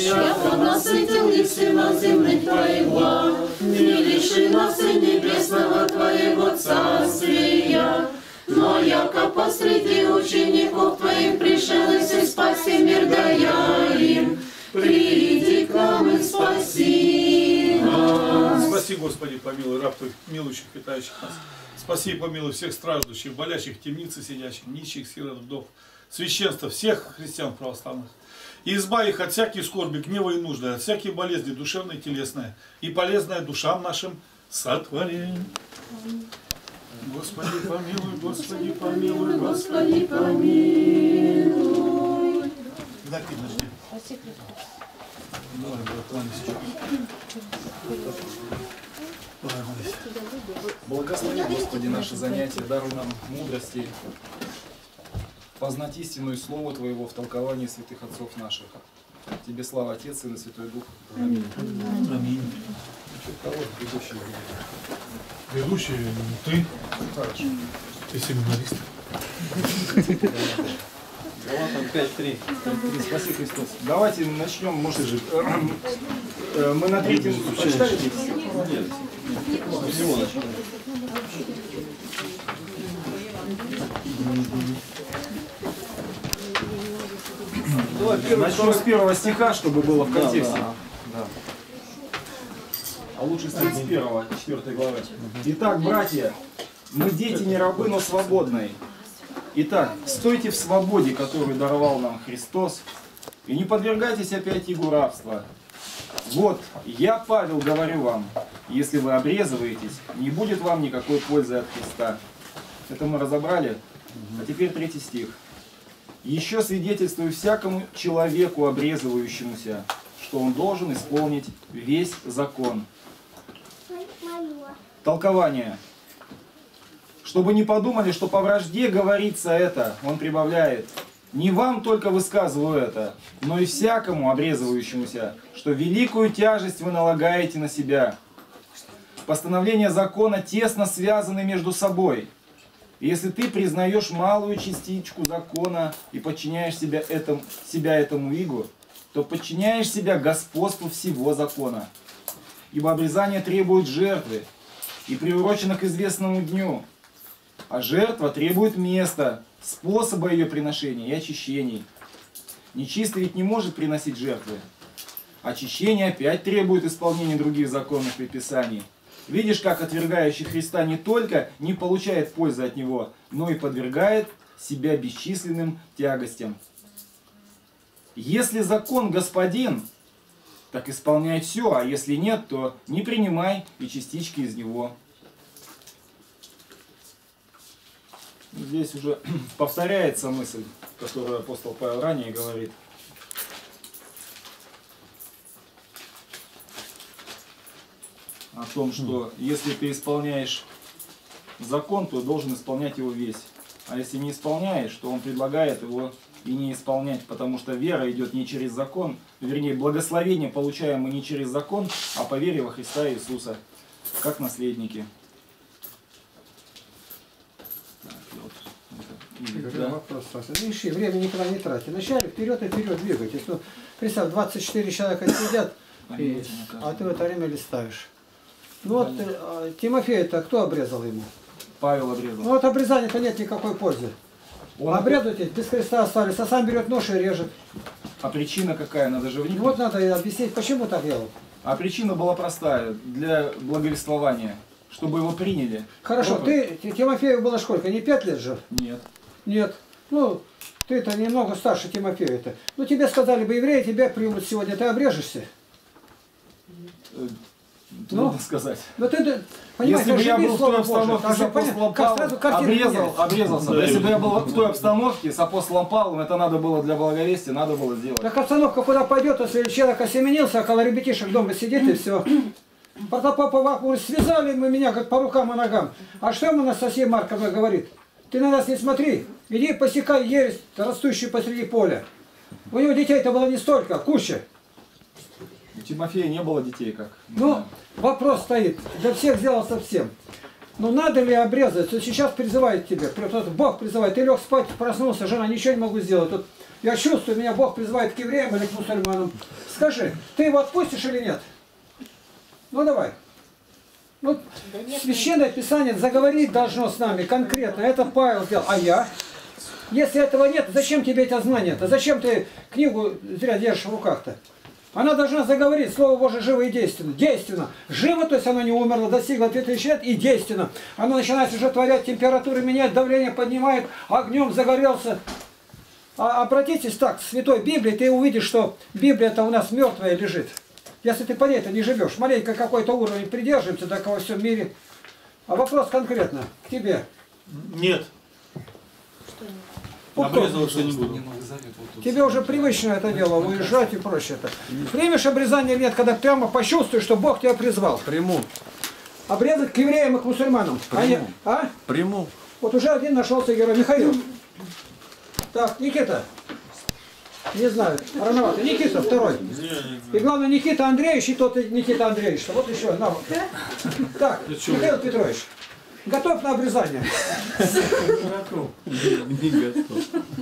яко насытил и сына земных Твоего, не лиши нас и небесного Твоего царствия. Но яко посреди учеников Твоих пришел и спаси мир дая им, приди к нам и спаси нас. Спаси, Господи, помилуй раб Твоих, милующих, питающих нас. Спаси и помилуй всех страждущих, болящих, темницы сидящих, нищих, сирот, вдов, священства, всех христиан православных. И избави их от всякой скорби, гнева и нужды, от всякой болезни, душевной и телесной, и полезная душам нашим сотвори. Господи, помилуй, Господи, помилуй, Господи, помилуй. Да, подожди. Давай, Благослови, Господи, наши занятия, даруй нам мудрости, познать истину и Слово Твоего в толковании святых отцов наших. Тебе слава, Отец, Сын и Святой Дух. Аминь. Аминь. Ведущий, ты. Хорошо. Ты семинарист. Галатам 5:3. Спаси Христос. Давайте начнем, может же. Мы на третьем прочитали? Нет. Всего начнем. Начнем с 1 стиха, чтобы было в контексте. Да. А лучше с 31, 4 главы. Итак, братья, мы дети не рабы, но свободные. Итак, стойте в свободе, которую даровал нам Христос, и не подвергайтесь опять игу рабства. Вот, я, Павел, говорю вам, если вы обрезываетесь, не будет вам никакой пользы от Христа. Это мы разобрали. А теперь 3 стих. Еще свидетельствую всякому человеку, обрезывающемуся, что он должен исполнить весь закон. Толкование. Чтобы не подумали, что по вражде говорится это, он прибавляет. Не вам только высказываю это, но и всякому обрезывающемуся, что великую тяжесть вы налагаете на себя. Постановления закона тесно связаны между собой. И если ты признаешь малую частичку закона и подчиняешь себя этому игу, то подчиняешь себя господству всего закона. Ибо обрезание требует жертвы и приурочено к известному дню. А жертва требует места, способа ее приношения и очищений. Нечистый ведь не может приносить жертвы. Очищение опять требует исполнения других законных предписаний. Видишь, как отвергающий Христа не только не получает пользы от Него, но и подвергает себя бесчисленным тягостям. Если закон господин, так исполняй все, а если нет, то не принимай и частички из него. Здесь уже повторяется мысль, которую апостол Павел ранее говорит. О том, что если ты исполняешь закон, то должен исполнять его весь. А если не исполняешь, то он предлагает его и не исполнять, потому что вера идет не через закон, вернее, благословение получаем мы не через закон, а по вере во Христа Иисуса, как наследники. Да. Вопрос, Саша. Ну, ищи, время никогда не трати. Вначале вперед и вперед двигайтесь. Ну, представь, 24 человека сидят, а ты в это время листаешь. Ну вот Тимофея-то кто обрезал ему? Павел обрезал. Ну вот обрезания-то нет никакой пользы. Обрезывайте, без креста остались, а сам берет нож и режет. А причина какая? Надо же вникнуть. Вот надо объяснить, почему так делал. А причина была простая, для благовествования, чтобы его приняли. Хорошо, Тимофею было сколько? Не 5 лет же? Нет. Нет. Ну, ты-то немного старше Тимофея-то. Ну тебе сказали бы, евреи тебя примут сегодня, ты обрежешься? Трудно сказать. Но ты, понимаешь, если бы я был в той обстановке с апостолом Павлом, обрезался. Да, если бы я был в той обстановке с апостолом Павлом, это надо было для благовестия, надо было сделать. Так обстановка куда пойдет, если человек осеменился, около ребятишек дома сидит и все. Протопопа говорит, связали мы меня как по рукам и ногам. А что ему Анастасия Марковна говорит? Ты на нас не смотри, иди посекай ересь, растущую посреди поля. У него детей-то было не столько, куча. У Тимофея не было детей как? Ну, вопрос стоит. Для всех сделал совсем. Ну, надо ли обрезать? Вот сейчас призывает тебя. Бог призывает. Ты лег спать, проснулся, жена, ничего не могу сделать. Тут я чувствую, меня Бог призывает к евреям или к мусульманам. Скажи, ты его отпустишь или нет? Ну давай. Ну, Священное Писание заговорить должно с нами конкретно. Это Павел сделал. А я? Если этого нет, зачем тебе это знание-то? Зачем ты книгу зря держишь в руках-то? Она должна заговорить. Слово Божие живо и действенно. Действенно. Живо, то есть оно не умерло, достигло 2000 лет, и действенно. Оно начинает уже творять, температуру менять, давление поднимает, огнем загорелся. А обратитесь так, в Святой Библии, ты увидишь, что Библия-то у нас мертвая лежит. Если ты по ней-то не живешь, маленько какой-то уровень придерживаемся, так во всем мире. А вопрос конкретно к тебе. Нет. Обрезываться не буду. Тебе уже привычно это дело, уезжать и прочее. Примешь обрезание или нет, когда прямо почувствуешь, что Бог тебя призвал? Приму. Обрезать к евреям и к мусульманам. Приму. А? Приму. Вот уже один нашелся герой. Михаил. Так, Никита. Не знаю, рановато. Никита второй. И главное, Никита Андреевич, и тот Никита Андреевич. Вот еще. На, вот. Так, Михаил Петрович. Готов на обрезание? Не готов.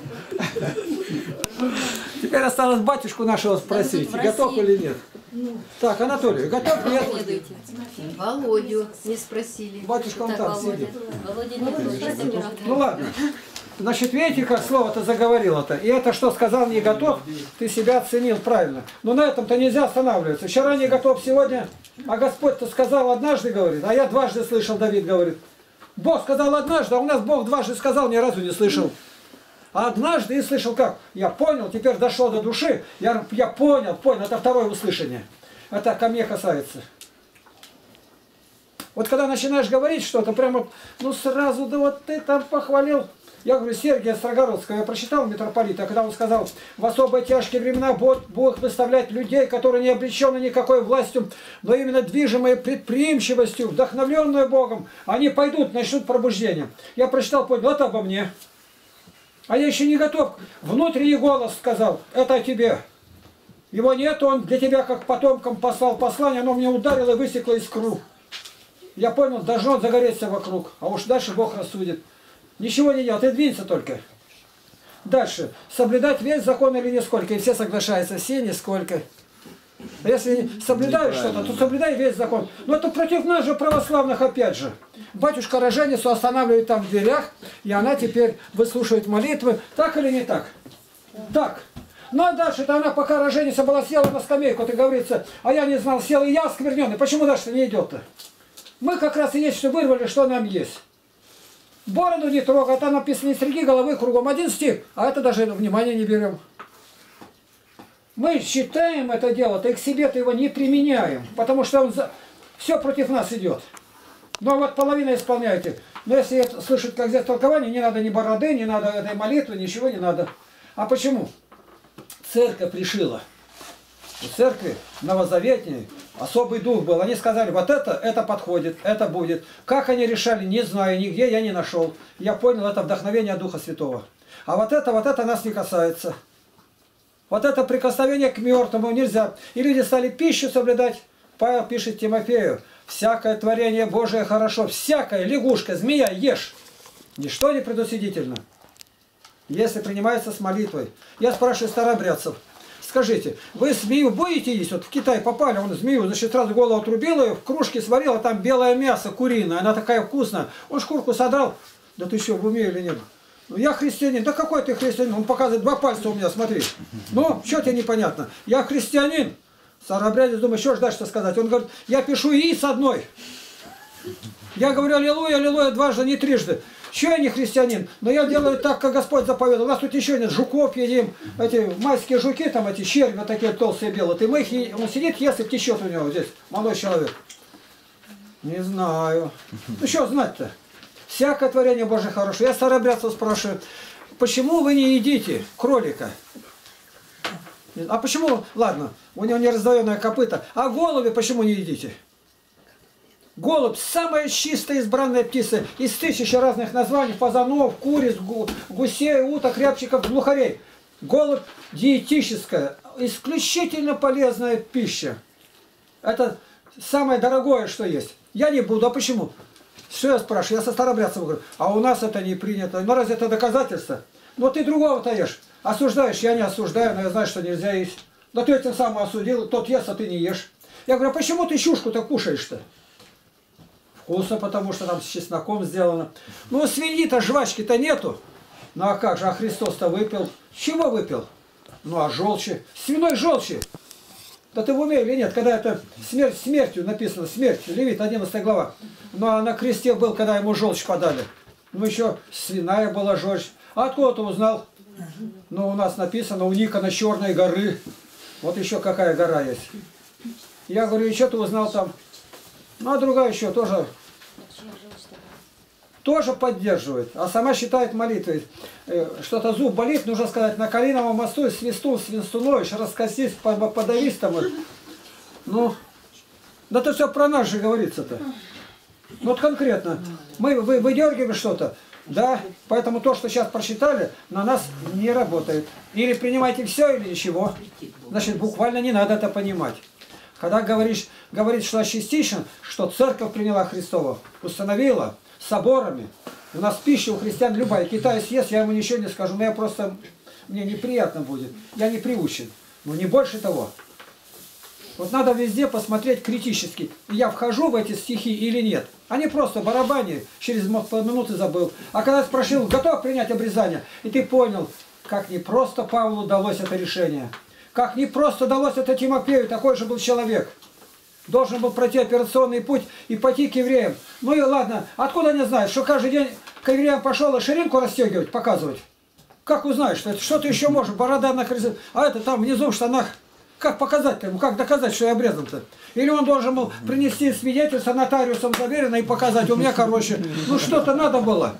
Теперь осталось батюшку нашего спросить, готов или нет. Так, Анатолий, готов, нет? Володю не спросили. Батюшка он там сидит. Володя не Ну ладно. Значит, видите, как слово-то заговорило-то? И это, что сказал не готов, ты себя оценил правильно. Но на этом-то нельзя останавливаться. Вчера не готов, сегодня, а Господь-то сказал однажды, говорит, а я дважды слышал, Давид говорит. Бог сказал однажды, а у нас Бог дважды сказал, ни разу не слышал. А однажды и слышал как? Я понял, теперь дошло до души, я понял, это второе услышание. Это ко мне касается. Вот когда начинаешь говорить что-то, прямо, ну сразу, да вот ты там похвалил. Я говорю, Сергия Строгородского, я прочитал митрополита, когда он сказал, в особо тяжкие времена Бог выставляет людей, которые не облечены никакой властью, но именно движимые предприимчивостью, вдохновленные Богом, они пойдут, начнут пробуждение. Я прочитал, понял, это обо мне. А я еще не готов. Внутренний голос сказал, это о тебе. Его нет, он для тебя как потомкам послал послание, оно мне ударило и высекло искру. Я понял, должно загореться вокруг, а уж дальше Бог рассудит. Ничего не делай, ты двинься только. Дальше. Соблюдать весь закон или нисколько. И все соглашаются, все нисколько. А если соблюдаешь что-то, то соблюдай весь закон. Но это против нас же православных опять же. Батюшка роженицу останавливает там в дверях, и она теперь выслушивает молитвы. Так или не так? Так. Ну а дальше-то она, пока роженица была, села на скамейку, ты говорится, а я не знал, сел и я оскверненный. Почему дальше не идет-то? Мы как раз и есть, что вырвали, что нам есть. Бороду не трогай, там написано, не стриги головы кругом. Один стих, а это даже внимания не берем. Мы считаем это дело, то и к себе-то его не применяем, потому что он все против нас идет. Но вот половина исполняете. Но если это слышать, как здесь толкование, не надо ни бороды, не надо этой молитвы, ничего не надо. А почему? Церковь решила. У церкви новозаветней особый дух был. Они сказали, вот это подходит, это будет. Как они решали, не знаю, нигде я не нашел. Я понял, это вдохновение Духа Святого. А вот это нас не касается. Вот это прикосновение к мертвому нельзя. И люди стали пищу соблюдать. Павел пишет Тимофею, всякое творение Божие хорошо, всякое, лягушка, змея, ешь. Ничто не предусудительно, если принимается с молитвой. Я спрашиваю старообрядцев, скажите, вы змею будете есть? Вот в Китай попали, он змею, значит, сразу голову отрубил ее, в кружке сварил, а там белое мясо куриное, она такая вкусная. Он шкурку содрал, да ты что, в уме или нет? Ну, я христианин. Да какой ты христианин? Он показывает 2 пальца у меня, смотри. Ну, что тебе непонятно? Я христианин. Старообрядец думает, что ж дальше сказать? Он говорит, я пишу «и» с одной. Я говорю «аллилуйя, аллилуйя» дважды, не трижды. Что я не христианин? Но я делаю так, как Господь заповедал. У нас тут еще нет жуков едим. Эти майские жуки, там эти черви, вот такие толстые белые. Ты мы их, он сидит, ест и течет у него здесь. Молодой человек. Не знаю. Ну что знать-то? Всякое творение Божие хорошее. Я старообрядцев спрашиваю, почему вы не едите кролика? А почему, ладно, у него не раздвоенное копыто, а голуби почему не едите? Голубь – самая чистая избранная птица из 1000 разных названий, фазанов, куриц, гусей, уток, рябчиков, глухарей. Голубь – диетическая, исключительно полезная пища. Это самое дорогое, что есть. Я не буду, а почему? Что я спрашиваю? Я со старообрядцем говорю, а у нас это не принято. Ну разве это доказательство? Но ты другого-то ешь. Осуждаешь, я не осуждаю, но я знаю, что нельзя есть. Да ты этим самым осудил, тот ест, а ты не ешь. Я говорю, а почему ты щушку-то кушаешь-то? Вкусно, потому что там с чесноком сделано. Ну, свиньи-то, жвачки-то нету. Ну, а как же, а Христос-то выпил. Чего выпил? Ну, а желчи. Свиной желчи. Да ты в уме или нет? Когда это смерть смертью написано, смерть, Левит, 11 глава. Ну, а на кресте был, когда ему желчь подали. Ну, еще свиная была желчь. А откуда ты узнал? Ну, у нас написано, у Никона Черной горы. Вот еще какая гора есть. Я говорю, и что ты узнал там? Ну, а другая еще тоже поддерживает. А сама считает молитвой. Что-то зуб болит, нужно сказать, на Калиновом мосту свистун, свинстунович, раскосись, подавись там. Ну, да это все про нас же говорится-то. Вот конкретно. Мы выдергиваем что-то. Да, поэтому то, что сейчас прочитали, на нас не работает. Или принимайте все, или ничего. Значит, буквально не надо это понимать. Когда говорит, что частично, что церковь приняла Христову, установила соборами. У нас пища у христиан любая. Китай съест, я ему ничего не скажу, но я просто, мне неприятно будет. Я не приучен. Но не больше того. Вот надо везде посмотреть критически. Я вхожу в эти стихи или нет. Они просто барабани, через полминуты забыл. А когда спросил, готов принять обрезание? И ты понял, как не просто Павлу далось это решение. Как не просто далось это Тимофею, такой же был человек. Должен был пройти операционный путь и пойти к евреям. Ну и ладно, откуда они знают, что каждый день к евреям пошел и ширинку расстегивать, показывать? Как узнаешь, что это что-то еще может, борода на крысе, а это там внизу в штанах. Как показать-то ему, как доказать, что я обрезан-то? Или он должен был принести свидетельство нотариусом заверено и показать, у меня, короче, ну что-то надо было.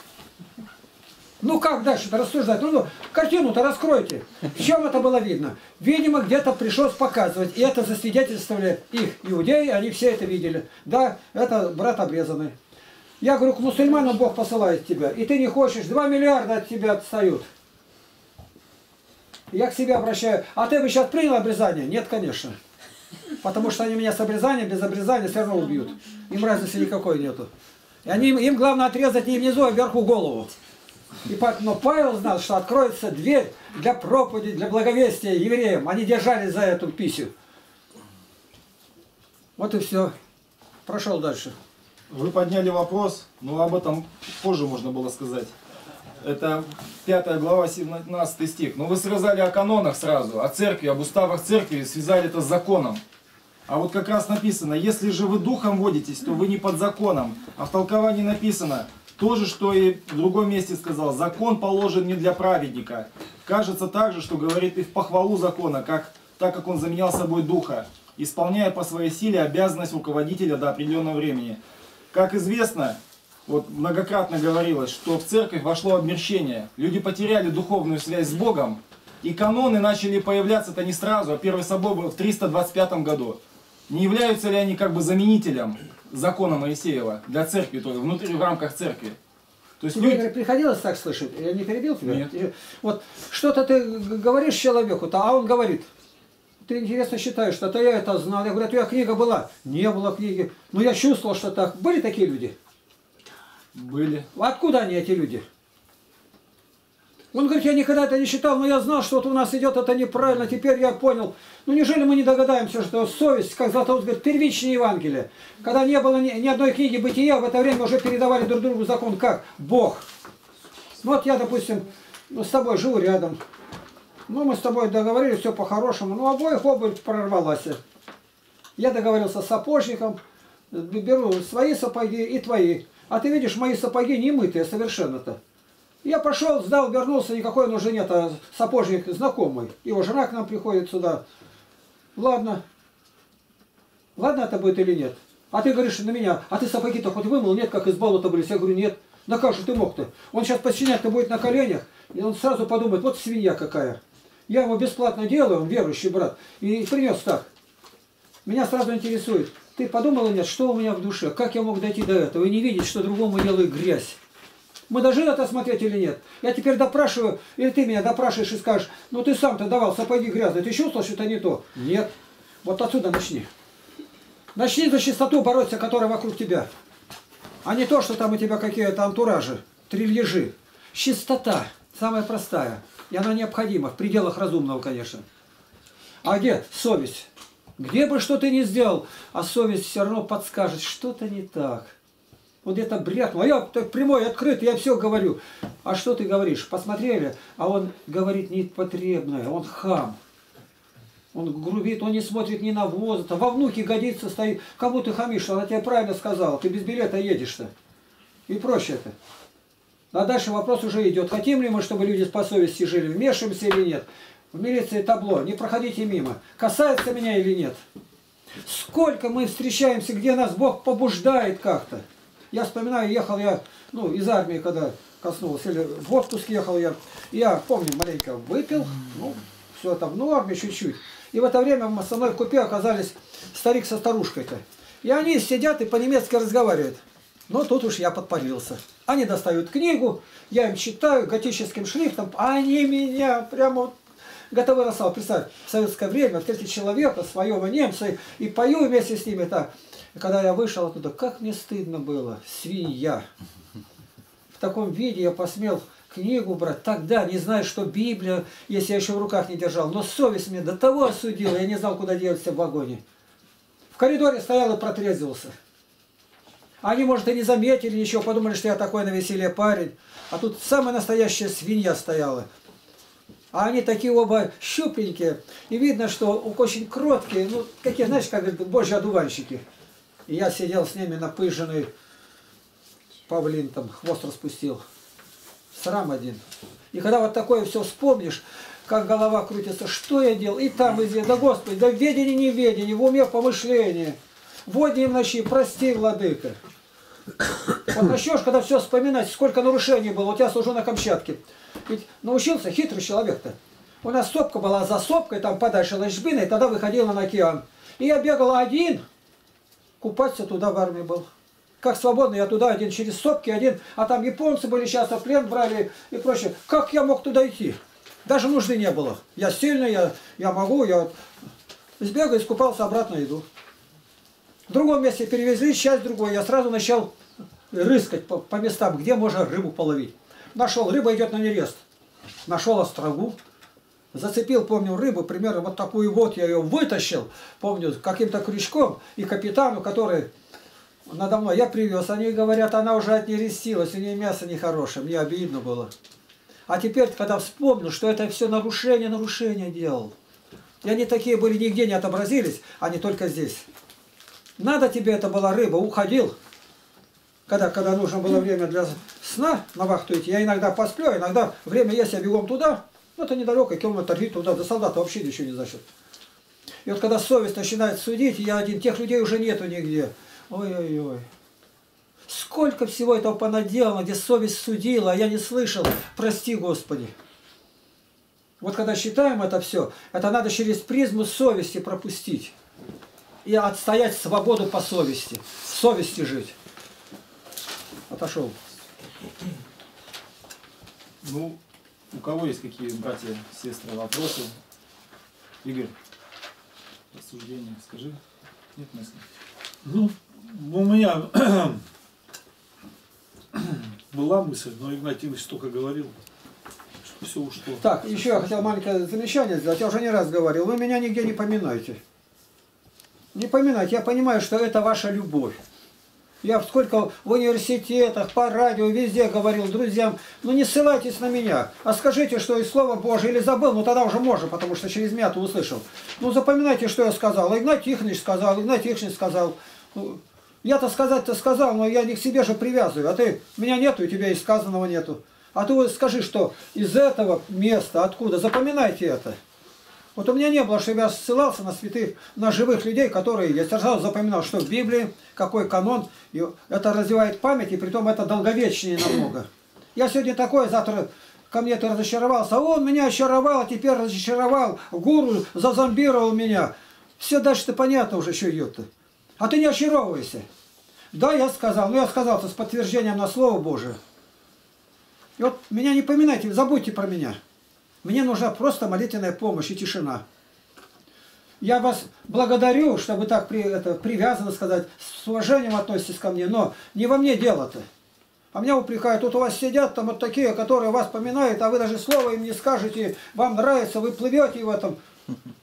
Ну как дальше-то рассуждать? Ну, картину-то раскройте. В чем это было видно? Видимо, где-то пришлось показывать. И это засвидетельствовали их иудеи, они все это видели. Да, это брат обрезанный. Я говорю, к мусульманам Бог посылает тебя. И ты не хочешь, 2 миллиарда от тебя отстают. Я к себе обращаю. А ты бы сейчас принял обрезание? Нет, конечно. Потому что они меня с обрезанием, без обрезания все равно убьют. Им разницы никакой нету. И им главное отрезать не внизу, а вверху голову. Но Павел знал, что откроется дверь для проповеди, для благовестия евреям. Они держались за эту писю. Вот и все. Прошел дальше. Вы подняли вопрос, но об этом позже можно было сказать. Это 5 глава, 17 стих. Но вы сказали о канонах сразу, о церкви, об уставах церкви, связали это с законом. А вот как раз написано, если же вы духом водитесь, то вы не под законом. А в толковании написано, то же, что и в другом месте сказал, закон положен не для праведника. Кажется также, что говорит и в похвалу закона, так как он заменял собой духа, исполняя по своей силе обязанность руководителя до определенного времени. Как известно, вот многократно говорилось, что в церковь вошло обмерщение. Люди потеряли духовную связь с Богом, и каноны начали появляться-то не сразу, а первый собор был в 325 году. Не являются ли они как бы заменителем закона Моисеева для церкви, то есть внутри, в рамках церкви? То есть тебе приходилось так слышать? Я не перебил тебя? Нет. Вот что-то ты говоришь человеку-то, а он говорит, ты интересно считаешь, что-то я это знал. Я говорю, а твоя книга была? Не было книги. Но я чувствовал, что так. Были такие люди? Были. Откуда они, эти люди? Он говорит, я никогда это не считал, но я знал, что вот у нас идет это неправильно, теперь я понял. Ну неужели мы не догадаемся, что совесть, как Златоуст говорит, первичное Евангелие. Когда не было ни одной книги бытия, в это время уже передавали друг другу закон как? Бог. Ну вот я, допустим, с тобой живу рядом. Ну мы с тобой договорились, все по-хорошему. Ну обоих обувь прорвалась. Я договорился с сапожником, беру свои сапоги и твои. А ты видишь, мои сапоги не мытые совершенно-то. Я пошел, сдал, вернулся, никакой нужды нет, а сапожник знакомый. Его жена к нам приходит сюда. Ладно. Ладно это будет или нет? А ты говоришь на меня, а ты сапоги-то хоть вымыл? Нет, как из болота были. Я говорю, нет. Да как же ты мог-то? Он сейчас подчинять-то будет на коленях, и он сразу подумает, вот свинья какая. Я ему бесплатно делаю, он верующий брат, и принес так. Меня сразу интересует, ты подумал или нет, что у меня в душе? Как я мог дойти до этого и не видеть, что другому делаю грязь? Мы должны это смотреть или нет? Я теперь допрашиваю, или ты меня допрашиваешь и скажешь, ну ты сам-то давал сапоги грязные, ты чувствовал, что это не то? Нет. Вот отсюда начни. Начни за чистоту бороться, которая вокруг тебя. А не то, что там у тебя какие-то антуражи, трильежи. Чистота, самая простая. И она необходима, в пределах разумного, конечно. А где совесть? Где бы что ты ни сделал, а совесть все равно подскажет, что-то не так. Вот где-то брякнул, а я так прямой, открытый, я все говорю. А что ты говоришь? Посмотрели, а он говорит непотребное, он хам. Он грубит, он не смотрит ни на возраст, во внуке годится, стоит. Кому ты хамишь? Она тебе правильно сказала, ты без билета едешь-то. И проще это. А дальше вопрос уже идет. Хотим ли мы, чтобы люди по совести жили? Вмешиваемся или нет? В милиции табло, не проходите мимо. Касается меня или нет? Сколько мы встречаемся, где нас Бог побуждает как-то. Я вспоминаю, ехал я, из армии, когда коснулся, или в отпуск ехал я помню, маленько выпил, все там в норме чуть-чуть. И в это время со мной в купе оказались старик со старушкой-то. И они сидят и по-немецки разговаривают. Но тут уж я подпалился. Они достают книгу, я им читаю готическим шрифтом, а они меня прямо готовы рассал. Представь, в советское время встретить человека, своего немца, и пою вместе с ними так. И когда я вышел оттуда, как мне стыдно было, свинья. В таком виде я посмел книгу брать. Тогда, не знаю, что Библия, если я еще в руках не держал, но совесть мне до того осудила, я не знал, куда делать в вагоне. В коридоре стоял и протрезвился. Они, может, и не заметили ничего, подумали, что я такой навеселе парень. А тут самая настоящая свинья стояла. А они такие оба щупленькие. И видно, что очень кроткие, какие, знаешь, как говорят, божьи одуванчики. И я сидел с ними напыженный, павлин там, хвост распустил. Срам один. И когда вот такое все вспомнишь, как голова крутится, что я делал, и там, и здесь, да Господи, да в ведении, неведении, в уме, в помышлении, в дни и в ночи, прости, владыка. Вот начнешь, когда все вспоминать, сколько нарушений было, у тебя служу на Камчатке. Ведь научился хитрый человек-то. У нас сопка была за сопкой, там подальше ложбина, и тогда выходила на океан. И я бегал один, купаться туда в армии был. Как свободно, я туда один, через сопки один, а там японцы были часто, плен брали и прочее. Как я мог туда идти? Даже нужды не было. Я сильный, я могу, я сбегаю, искупался, обратно иду. В другом месте перевезли, часть другой. Я сразу начал рыскать по местам, где можно рыбу половить. Нашел, рыба идет на нерест. Нашел острогу. Зацепил, помню, рыбу, примерно вот такую вот, я ее вытащил, помню, каким-то крючком. И капитану, который надо мной, я привез, они говорят, она уже отнерестилась, у нее мясо нехорошее, мне обидно было. А теперь, когда вспомнил, что это все нарушение делал. И они такие были, нигде не отобразились, они только здесь. Надо тебе, это была рыба, уходил. Когда нужно было время для сна на вахту идти, я иногда посплю, иногда время есть, я бегом туда. Это недалеко, километр туда, до солдата вообще ничего не значит. И вот когда совесть начинает судить, я один, тех людей уже нету нигде. Ой-ой-ой. Сколько всего этого понаделано, где совесть судила, а я не слышал. Прости, Господи. Вот когда считаем это все, это надо через призму совести пропустить. И отстоять свободу по совести. В совести жить. Отошел. У кого есть какие, братья, сестры, вопросы? Игорь, рассуждения, скажи. Нет мысли? У меня была мысль, но Игнатий Ильич столько говорил, что все ушло. Так, еще я хотел маленькое замечание сделать. Я уже не раз говорил. Вы меня нигде не поминайте. Не поминайте. Я понимаю, что это ваша любовь. Я сколько в университетах, по радио, везде говорил друзьям, не ссылайтесь на меня, а скажите, что из Слова Божие, или забыл, тогда уже можно, потому что через меня ты услышал. Запоминайте, что я сказал. Игнатий Тихонович сказал, Игнатий Тихонович сказал. Я-то сказать-то сказал, но я не к себе же привязываю, а ты, меня нету, и тебя и сказанного нету. А ты скажи, что из этого места, откуда, запоминайте это. Вот у меня не было, чтобы я ссылался на святых, на живых людей, которые, я сразу запоминал, что в Библии, какой канон, и это развивает память, и притом это долговечнее намного. Я сегодня такой, завтра ко мне ты разочаровался, а он меня очаровал, а теперь разочаровал, гуру зазомбировал меня. Все дальше-то понятно уже, что идет-то. А ты не очаровывайся. Да, я сказал, но я сказал-то с подтверждением на Слово Божие. И вот меня не поминайте, забудьте про меня. Мне нужна просто молитвенная помощь и тишина. Я вас благодарю, что вы так привязаны сказать, с уважением относитесь ко мне, но не во мне дело-то. А меня упрекают, тут у вас сидят там вот такие, которые вас поминают, а вы даже слова им не скажете, вам нравится, вы плывете в этом.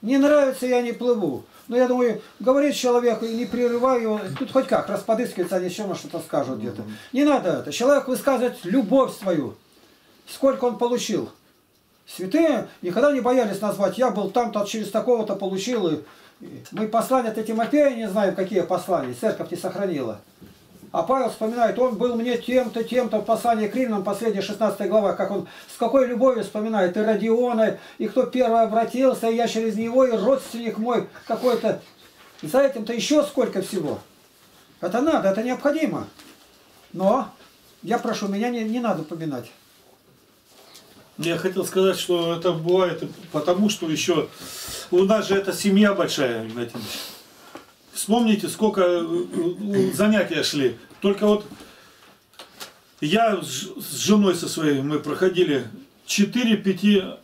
Не нравится, я не плыву. Но я думаю, говорит человеку и не прерываю его. Тут хоть как, раз подыскивается, они еще что-то скажут где-то. Не надо это. Человек высказывает любовь свою. Сколько он получил. Святые никогда не боялись назвать. Я был там-то, через такого-то получил. И мы послания от Тимофея не знаем, какие послания. Церковь не сохранила. А Павел вспоминает, он был мне тем-то, тем-то в послании к Римлянам, последняя 16 глава, как он с какой любовью вспоминает, и Родиона, и кто первый обратился, и я через него, и родственник мой какой-то. За этим-то еще сколько всего. Это надо, это необходимо. Но я прошу, меня не надо поминать. Я хотел сказать, что это бывает потому, что еще у нас же это семья большая, Игнатий Ильич. Вспомните, сколько занятия шли. Только вот я с женой со своей, мы проходили 3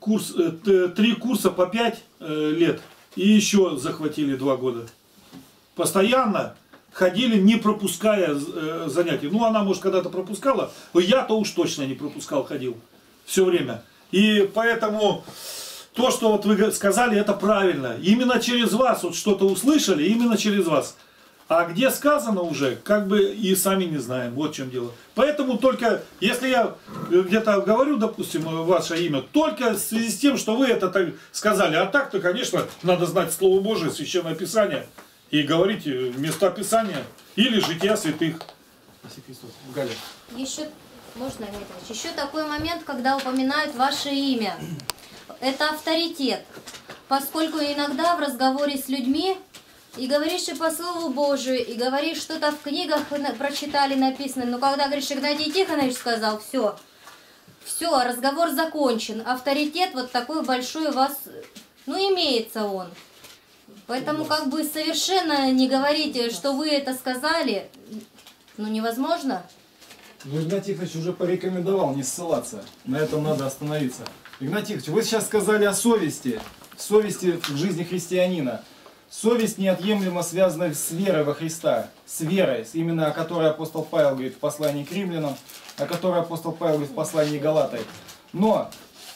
курса по 5 лет. И еще захватили 2 года. Постоянно ходили, не пропуская занятий. Ну, она, может, когда-то пропускала, но я-то уж точно не пропускал, ходил. Все время. И поэтому то, что вот вы сказали, это правильно. Именно через вас вот что-то услышали, именно через вас. А где сказано уже, как бы и сами не знаем. Вот в чем дело. Поэтому только, если я где-то говорю, допустим, ваше имя, только в связи с тем, что вы это так сказали. А так-то, конечно, надо знать Слово Божие, Священное Писание. И говорить места Писания или жития святых. Галя. Еще, можно, Игнатий, еще такой момент, когда упоминают ваше имя. Это авторитет, поскольку иногда в разговоре с людьми и говоришь и по Слову Божию, и говоришь что-то в книгах прочитали, написано, но когда говоришь, Игнатий Тихонович сказал, все, разговор закончен, авторитет вот такой большой у вас, ну, имеется он. Поэтому как бы совершенно не говорите, что вы это сказали, ну, невозможно. Ну, Игнатий Тихонович уже порекомендовал не ссылаться, на этом надо остановиться. Игнатий Тихонович, вы сейчас сказали о совести в жизни христианина. Совесть неотъемлемо связана с верой во Христа, с верой, именно о которой апостол Павел говорит в послании к Римлянам, о которой апостол Павел говорит в послании к Галатай. Но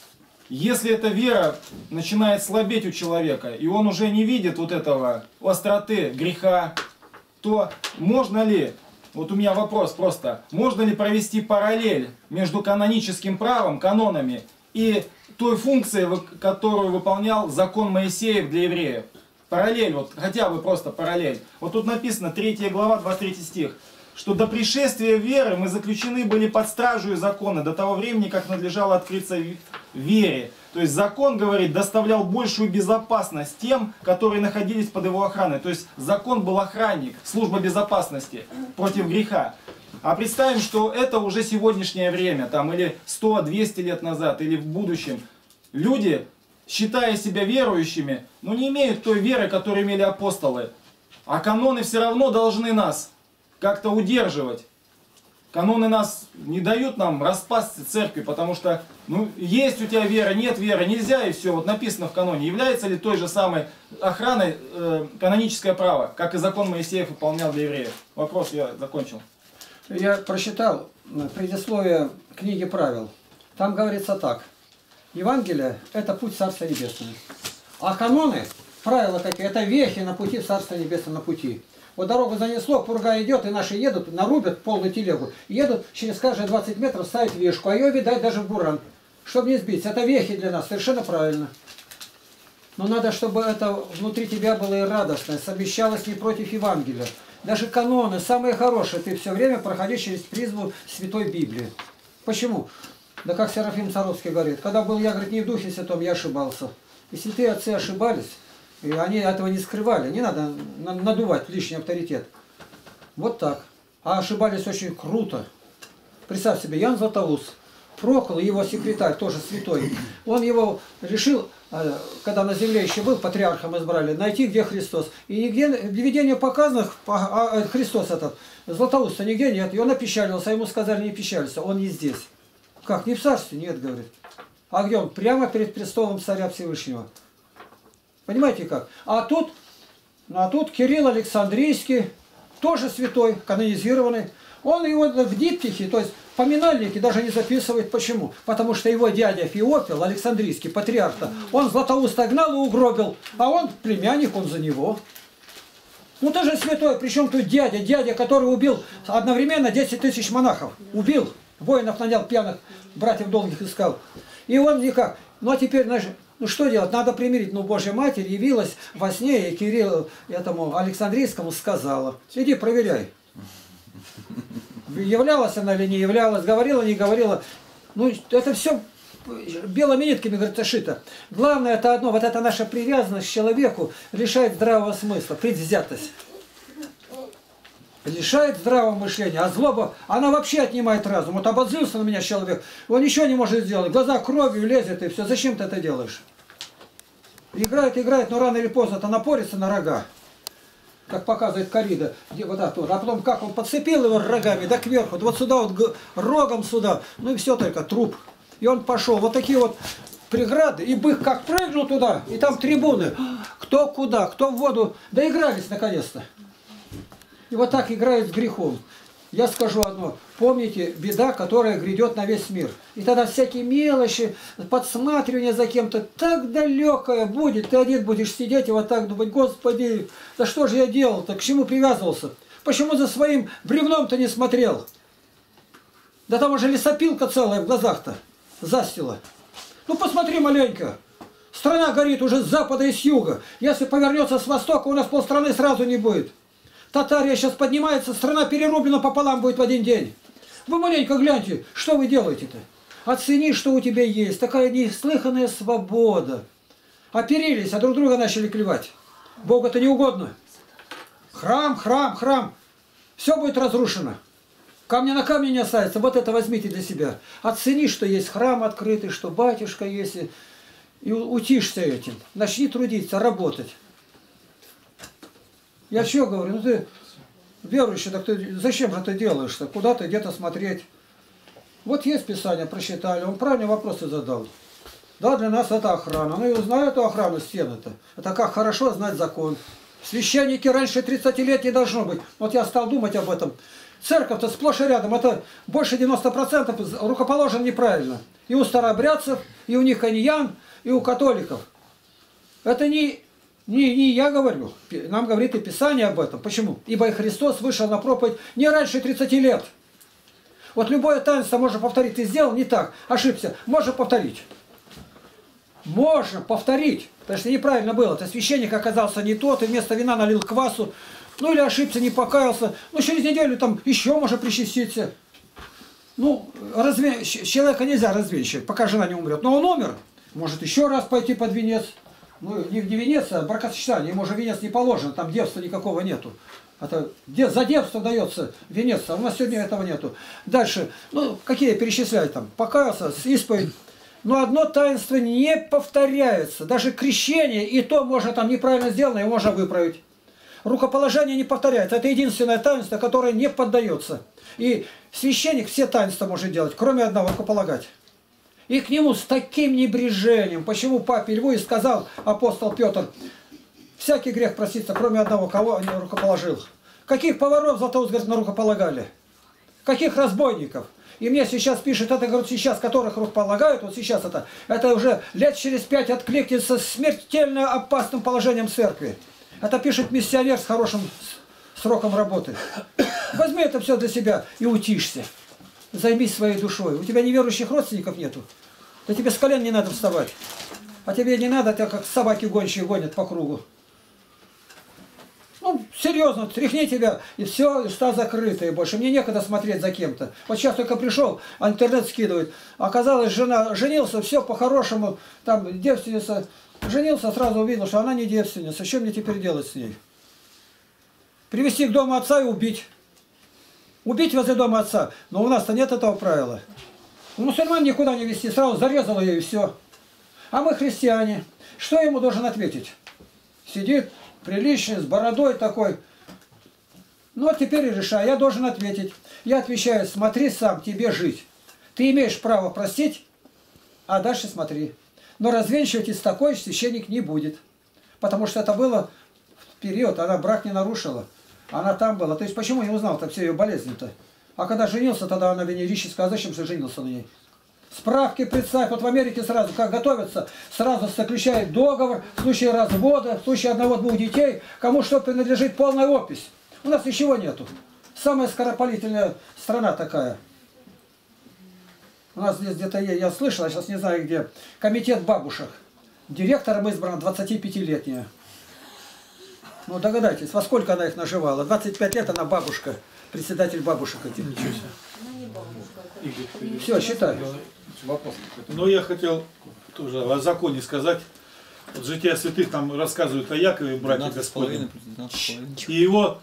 если эта вера начинает слабеть у человека, и он уже не видит вот этого остроты греха, то можно ли, вот у меня вопрос просто, можно ли провести параллель между каноническим правом, канонами, и той функцией, которую выполнял закон Моисеев для евреев? Параллель, вот хотя бы просто параллель. Вот тут написано, 3 глава, 23 стих, что до пришествия веры мы заключены были под стражу закона до того времени, как надлежало открыться вере. То есть закон, говорит, доставлял большую безопасность тем, которые находились под его охраной. То есть закон был охранник, служба безопасности против греха. А представим, что это уже сегодняшнее время, там, или 100-200 лет назад, или в будущем. Люди, считая себя верующими, но не имеют той веры, которую имели апостолы. А каноны все равно должны нас как-то удерживать. Каноны нас не дают нам распасться церкви, потому что ну, есть у тебя вера, нет веры, нельзя, и все. Вот написано в каноне. Является ли той же самой охраной каноническое право, как и закон Моисеев выполнял для евреев? Вопрос я закончил. Я прочитал предисловие книги правил. Там говорится так. Евангелие – это путь Царства Небесного. А каноны, правила какие, это вехи на пути в Царство Небесное, на пути. Вот дорогу занесло, пурга идет, и наши едут, нарубят полную телегу. Едут, через каждые 20 метров ставят вешку, а ее, видать, даже в буран. Чтобы не сбить. Это вехи для нас, совершенно правильно. Но надо, чтобы это внутри тебя было и радостно, совмещалось не против Евангелия. Даже каноны, самые хорошие, ты все время проходишь через призму Святой Библии. Почему? Да как Серафим Саровский говорит, когда был я, говорит, не в Духе Святом, я ошибался. И святые отцы ошибались, и они этого не скрывали. Не надо надувать лишний авторитет. Вот так. А ошибались очень круто. Представь себе, Ян Златоуст, Прокол, его секретарь, тоже святой, он его решил, когда на земле еще был, патриархом избрали, найти, где Христос. И нигде, в видении показанных, Христос этот, Златоуста нигде нет. И он опечалился, ему сказали, не печалься, он не здесь. Как, не в царстве? Нет, говорит. А где он? Прямо перед престолом царя Всевышнего. Понимаете как? А тут Кирилл Александрийский, тоже святой, канонизированный. Он его в диптихе, то есть поминальники даже не записывает. Почему? Потому что его дядя Феофил, Александрийский патриарх, он Златоуста гнал и угробил, а он племянник, он за него. Ну ты же святой, причем тут дядя, который убил одновременно 10 тысяч монахов. Убил, воинов нанял, пьяных братьев долгих искал. И он никак. Ну а теперь, знаешь, ну что делать? Надо примирить. Ну Божья Матерь явилась во сне, и Кириллу, этому Александрийскому, сказала: иди проверяй. Являлась она или не являлась, говорила, не говорила. Ну это все белыми нитками, говорится, шито. Главное это одно, вот эта наша привязанность к человеку лишает здравого смысла, предвзятость. Лишает здравого мышления, а злоба, она вообще отнимает разум. Вот обозлился на меня человек, он ничего не может сделать, глаза кровью лезет и все. Зачем ты это делаешь? Играет, но рано или поздно это напорится на рога. Как показывает Корида, вот так вот. А потом как он подцепил его рогами, да кверху, вот сюда вот рогом сюда, ну и все только труп. И он пошел, вот такие вот преграды, и бык как прыгнул туда, и там трибуны, кто куда, кто в воду, доигрались наконец-то. И вот так играют с грехом. Я скажу одно, помните, беда, которая грядет на весь мир. И тогда всякие мелочи, подсматривание за кем-то так далекое будет. Ты один будешь сидеть и вот так думать: Господи, да что же я делал-то, к чему привязывался? Почему за своим бревном-то не смотрел? Да там уже лесопилка целая в глазах-то застила. Ну посмотри маленько. Страна горит уже с запада и с юга. Если повернется с востока, у нас полстраны сразу не будет. Татария сейчас поднимается, страна перерублена пополам будет в один день. Вы маленько гляньте, что вы делаете-то? Оцени, что у тебя есть. Такая неслыханная свобода. Оперились, а друг друга начали клевать. Богу это не угодно. Храм. Все будет разрушено. Камня на камне не останется. Вот это возьмите для себя. Оцени, что есть храм открытый, что батюшка есть. И утишься этим. Начни трудиться, работать. Я что говорю, ну ты верующий, так ты зачем же ты делаешь-то? Куда ты где-то смотреть? Вот есть Писание, прочитали, он правильные вопросы задал. Да, для нас это охрана. Ну и узнаю эту охрану стены-то. Это как хорошо знать закон. Священники раньше 30 лет не должно быть. Вот я стал думать об этом. Церковь-то сплошь и рядом. Это больше 90% рукоположен неправильно. И у старообрядцев, и у никоньян, и у католиков. Это не я говорю, нам говорит и Писание об этом. Почему? Ибо и Христос вышел на проповедь не раньше 30 лет. Вот любое таинство можно повторить. Ты сделал не так, ошибся. Можно повторить. Можно повторить. Потому что неправильно было. Ты священник оказался не тот, и вместо вина налил квасу. Ну или ошибся, не покаялся. Ну через неделю там еще можно причаститься. Ну, человека нельзя развенчивать, пока жена не умрет. Но он умер. Может еще раз пойти под венец. Ну, не венец, а бракосочетание. Ему же венец не положен, там девства никакого нету. Это за девство дается венец, а у нас сегодня этого нету. Дальше, ну, какие перечисляют там? Покаялся, исповедь. Но одно таинство не повторяется. Даже крещение, и то можно там неправильно сделано, его можно выправить. Рукоположение не повторяется. Это единственное таинство, которое не поддается. И священник все таинства может делать, кроме одного — рукополагать. И к нему с таким небрежением. Почему папе Льву и сказал апостол Петр: всякий грех простится, кроме одного, кого не рукоположил. Каких поваров Златоуст, говорит, на рукополагали? Каких разбойников? И мне сейчас пишет, это, говорит, сейчас, которых рукополагают, вот сейчас это уже лет через 5 откликнется с смертельно опасным положением церкви. Это пишет миссионер с хорошим сроком работы. Возьми это все для себя и утишься. Займись своей душой. У тебя неверующих родственников нету. Да тебе с колен не надо вставать. А тебе не надо, тебя как собаки гончие гонят по кругу. Ну, серьезно, тряхни тебя, и все, уста закрытые больше. Мне некогда смотреть за кем-то. Вот сейчас только пришел, а интернет скидывает. Оказалось, жена женился, все по-хорошему, там девственница. Женился, сразу увидел, что она не девственница. Что мне теперь делать с ней? Привести к дому отца и убить. Убить возле дома отца. Но у нас-то нет этого правила. У мусульман никуда не вести, сразу зарезал ее и все. А мы христиане. Что ему должен ответить? Сидит приличный, с бородой такой. Ну а теперь и решай. Я должен ответить. Я отвечаю: смотри сам, тебе жить. Ты имеешь право простить, а дальше смотри. Но развенчивать из такой священник не будет. Потому что это было в период, она брак не нарушила. Она там была. То есть почему не узнал-то все ее болезни-то? А когда женился, тогда она венерически сказала, зачем же женился на ней? Справки представь, вот в Америке сразу, как готовятся, сразу заключают договор, в случае развода, в случае одного-двух детей, кому что принадлежит, полная опись. У нас ничего нету. Самая скоропалительная страна такая. У нас здесь где-то, я слышал, я сейчас не знаю где, комитет бабушек. Директором избрана 25-летняя. Ну догадайтесь, во сколько она их наживала? 25 лет она бабушка, председатель бабушек этих. Все, считай. Но я хотел тоже о законе сказать. Вот Жития святых там рассказывают о Якове, брате Господне. И его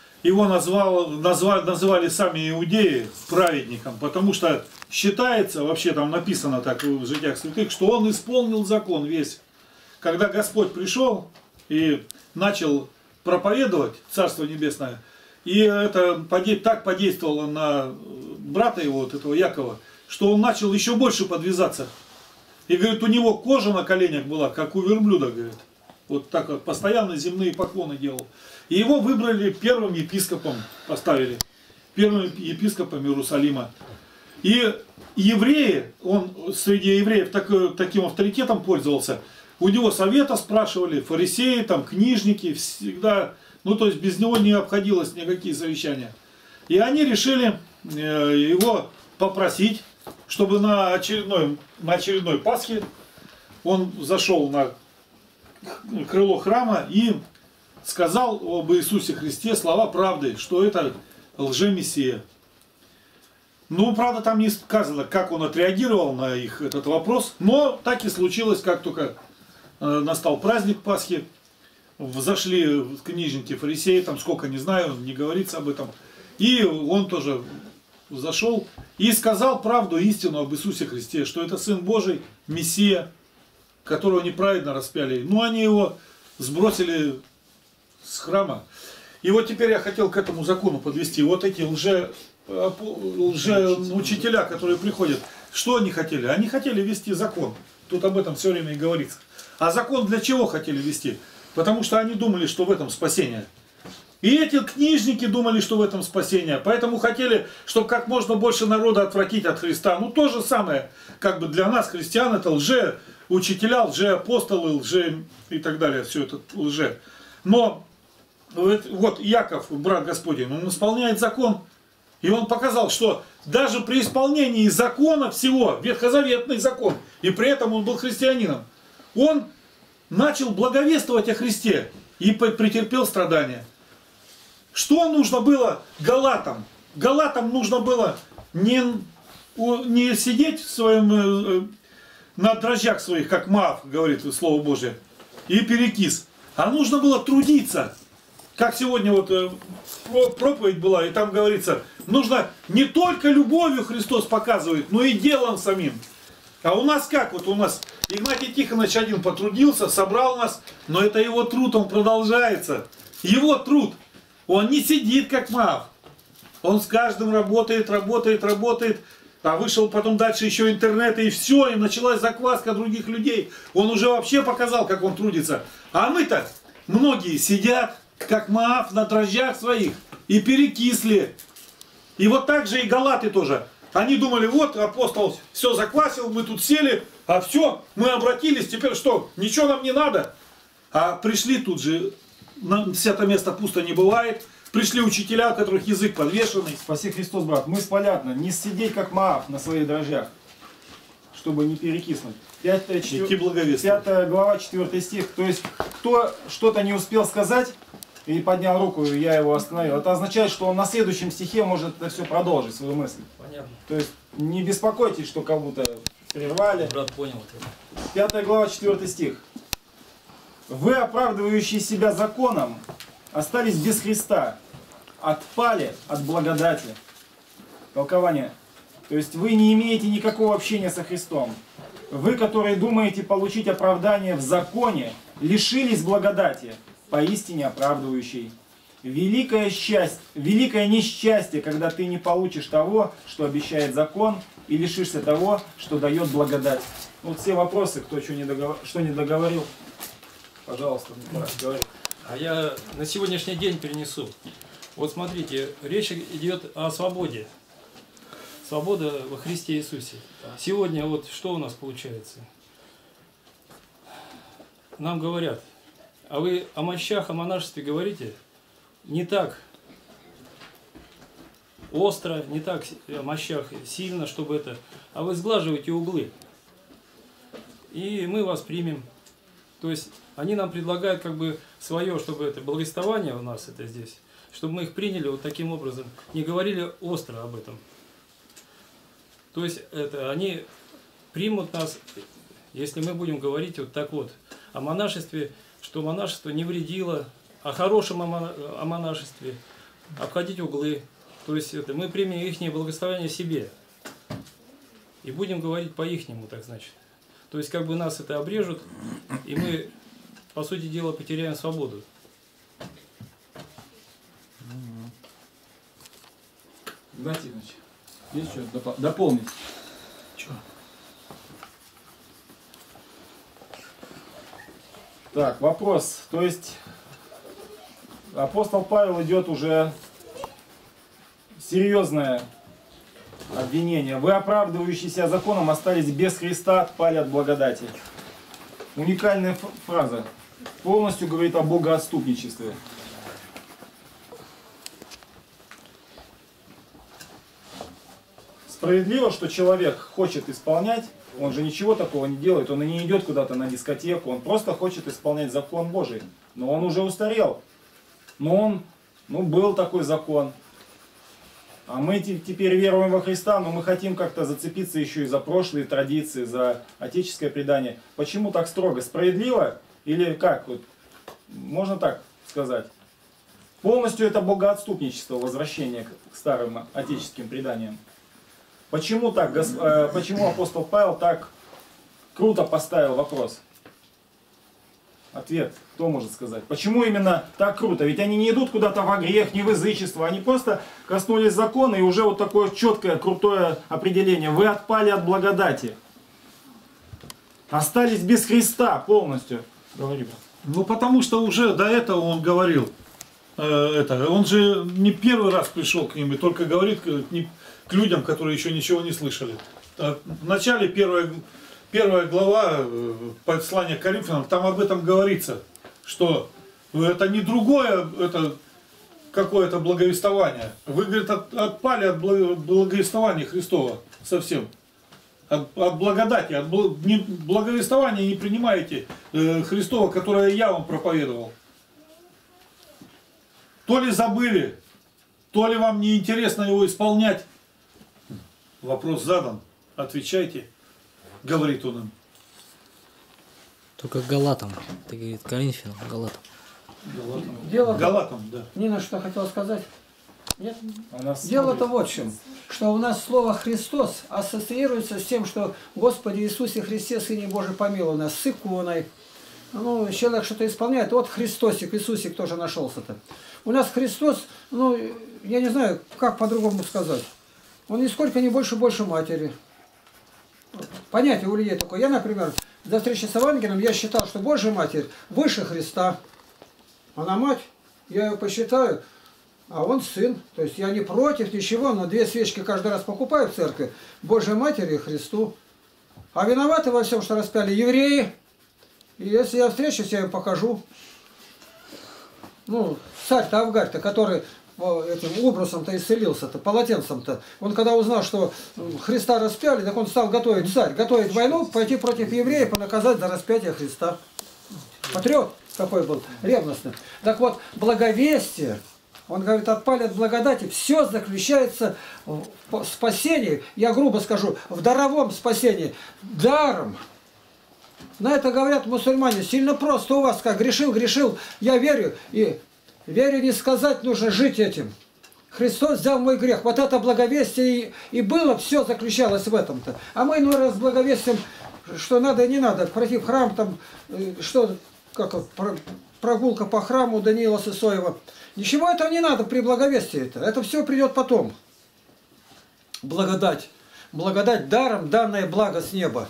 называли сами иудеи праведником, потому что считается, вообще там написано так в Житиях святых, что он исполнил закон весь. Когда Господь пришел и начал проповедовать Царство Небесное, и это так подействовало на брата его, вот этого Якова, что он начал еще больше подвязаться. И говорит, у него кожа на коленях была, как у верблюда, говорит. Вот так вот, постоянно земные поклоны делал. И его выбрали первым епископом, поставили. Первым епископом Иерусалима. И евреи, он среди евреев таким авторитетом пользовался. У него совета спрашивали, фарисеи, там, книжники, всегда, ну то есть без него не обходилось никакие совещания. И они решили его попросить, чтобы на очередной Пасхе он зашел на крыло храма и сказал об Иисусе Христе слова правды, что это лжемессия. Ну, правда, там не сказано, как он отреагировал на их этот вопрос, но так и случилось, как только настал праздник Пасхи, зашли книжники, фарисеи, там сколько, не знаю, не говорится об этом, и он тоже зашел и сказал правду, истину об Иисусе Христе, что это Сын Божий, Мессия, которого неправедно распяли. Ну, они его сбросили с храма. И вот теперь я хотел к этому закону подвести. Вот эти лжеучителя, которые приходят, что они хотели? Они хотели вести закон. Тут об этом все время и говорится. А закон для чего хотели вести? Потому что они думали, что в этом спасение. И эти книжники думали, что в этом спасение. Поэтому хотели, чтобы как можно больше народа отвратить от Христа. Ну, то же самое, как бы для нас, христиан, это лжеучителя, лжеапостолы, лже и так далее. Все это лже. Но вот Яков, брат Господень, он исполняет закон. И он показал, что даже при исполнении закона всего, ветхозаветный закон, и при этом он был христианином, он начал благовествовать о Христе и претерпел страдания. Что нужно было галатам? Галатам нужно было не сидеть в своем, на дрожжах своих, как Маав, говорит Слово Божие, и перекис, а нужно было трудиться. Как сегодня вот проповедь была, и там говорится, нужно не только любовью Христос показывает, но и делом самим. А у нас как? Вот у нас Игнатий Тихонович один потрудился, собрал нас, но это его труд, он продолжается. Его труд. Он не сидит как Маав. Он с каждым работает, а вышел потом дальше еще интернет, и все, и началась закваска других людей. Он уже вообще показал, как он трудится. А мы-то, многие сидят, как Маав, на дрожжах своих, и перекисли. И вот так же и галаты тоже. Они думали, вот апостол все заквасил, мы тут сели, а все, мы обратились, теперь что, ничего нам не надо. А пришли тут же, свято место пусто не бывает, пришли учителя, у которых язык подвешенный. Спаси Христос, брат. Мысль понятна. Не сидеть как Маав на своих дрожжах, чтобы не перекиснуть. 5 глава, 4 стих. То есть, кто что-то не успел сказать и поднял руку, и я его остановил, это означает, что он на следующем стихе может это все продолжить, свою мысль. Понятно. То есть, не беспокойтесь, что кого-то прервали. Брат понял. 5 глава, 4 стих. Вы, оправдывающие себя законом, остались без Христа, отпали от благодати. Толкование. То есть вы не имеете никакого общения со Христом. Вы, которые думаете получить оправдание в законе, лишились благодати, поистине оправдывающей. Великое несчастье, когда ты не получишь того, что обещает закон, и лишишься того, что дает благодать. Вот все вопросы, кто что не договорил, пожалуйста, говори. А я на сегодняшний день перенесу. Вот смотрите, речь идет о свободе. Свобода во Христе Иисусе. Сегодня вот что у нас получается? Нам говорят, а вы о мощах, о монашестве говорите не так остро, не так о мощах сильно, чтобы это... А вы сглаживаете углы. И мы вас примем. То есть они нам предлагают как бы свое, чтобы это благовествование у нас это здесь, чтобы мы их приняли вот таким образом, не говорили остро об этом. То есть это они примут нас, если мы будем говорить вот так вот о монашестве, что монашество не вредило, о хорошем о монашестве, обходить углы. То есть это мы примем их благословение себе и будем говорить по-ихнему, так значит. То есть как бы нас это обрежут, и мы, по сути дела, потеряем свободу. Игнатий Иванович, есть что дополнить? Чё? Так, вопрос. То есть апостол Павел идет уже серьезное обвинение. Вы, оправдывающиеся законом, остались без Христа, отпали от благодати. Уникальная фраза. Полностью говорит о богоотступничестве. Справедливо, что человек хочет исполнять, он же ничего такого не делает, он и не идет куда-то на дискотеку, он просто хочет исполнять закон Божий. Но он уже устарел. Но был такой закон. А мы теперь веруем во Христа, но мы хотим как-то зацепиться еще и за прошлые традиции, за отеческое предание. Почему так строго? Справедливо? Или как? Вот, можно так сказать? Полностью это богоотступничество, возвращение к старым отеческим преданиям. Почему так? Почему апостол Павел так круто поставил вопрос? Ответ, кто может сказать? Почему именно так круто? Ведь они не идут куда-то во грех, не в язычество. Они просто коснулись закона, и уже вот такое четкое, крутое определение. Вы отпали от благодати. Остались без Христа полностью. Говори. Ну, потому что уже до этого он говорил. Он же не первый раз пришел к ним и только говорит к людям, которые еще ничего не слышали. В начале первая глава послания к Коринфянам, там об этом говорится, что это не другое, это какое-то благовествование. Вы, говорит, отпали от благовествования Христова совсем. От благодати, от благовествования не принимаете Христова, которое я вам проповедовал. То ли забыли, то ли вам не интересно его исполнять. Вопрос задан, отвечайте, говорит он им. Только Галатам, ты говорит, Коринфянам, Галатам. Галатам, да. Нина, что хотела сказать? Нет? Дело-то вот в чем, что у нас слово «Христос» ассоциируется с тем, что Господи Иисусе Христе, Сыне Божий, помилуй нас, с иконой. Ну, человек что-то исполняет, вот Христосик, Иисусик тоже нашелся-то. У нас Христос, ну, я не знаю, как по-другому сказать. Он нисколько не больше матери. Понятие у людей такое. Я, например, до встречи с Евангелием, я считал, что Божья Матерь выше Христа. Она мать, я ее посчитаю, а он сын. То есть я не против ничего, но 2 свечки каждый раз покупаю в церкви. Божьей Матери и Христу. А виноваты во всем, что распяли евреи. И если я встречусь, я им покажу. Ну, царь-то Авгарь-то, который этим убрусом-то исцелился-то, полотенцем-то. Он когда узнал, что Христа распяли, так он стал готовить войну, пойти против евреев и наказать за распятие Христа. Патриот какой был, ревностный. Так вот, благовестие, он говорит, отпали от благодати, все заключается в спасении, я грубо скажу, в даровом спасении, даром. На это говорят мусульмане, сильно просто у вас, как грешил, я верю, и верю не сказать, нужно жить этим. Христос взял мой грех. Вот это благовестие и было, все заключалось в этом-то. А мы иной раз благовестием, что надо и не надо, пройти в храм, там, что, как прогулка по храму Даниила Сысоева. Ничего этого не надо при благовестии-то. Это все придет потом. Благодать. Благодать даром, данное благо с неба.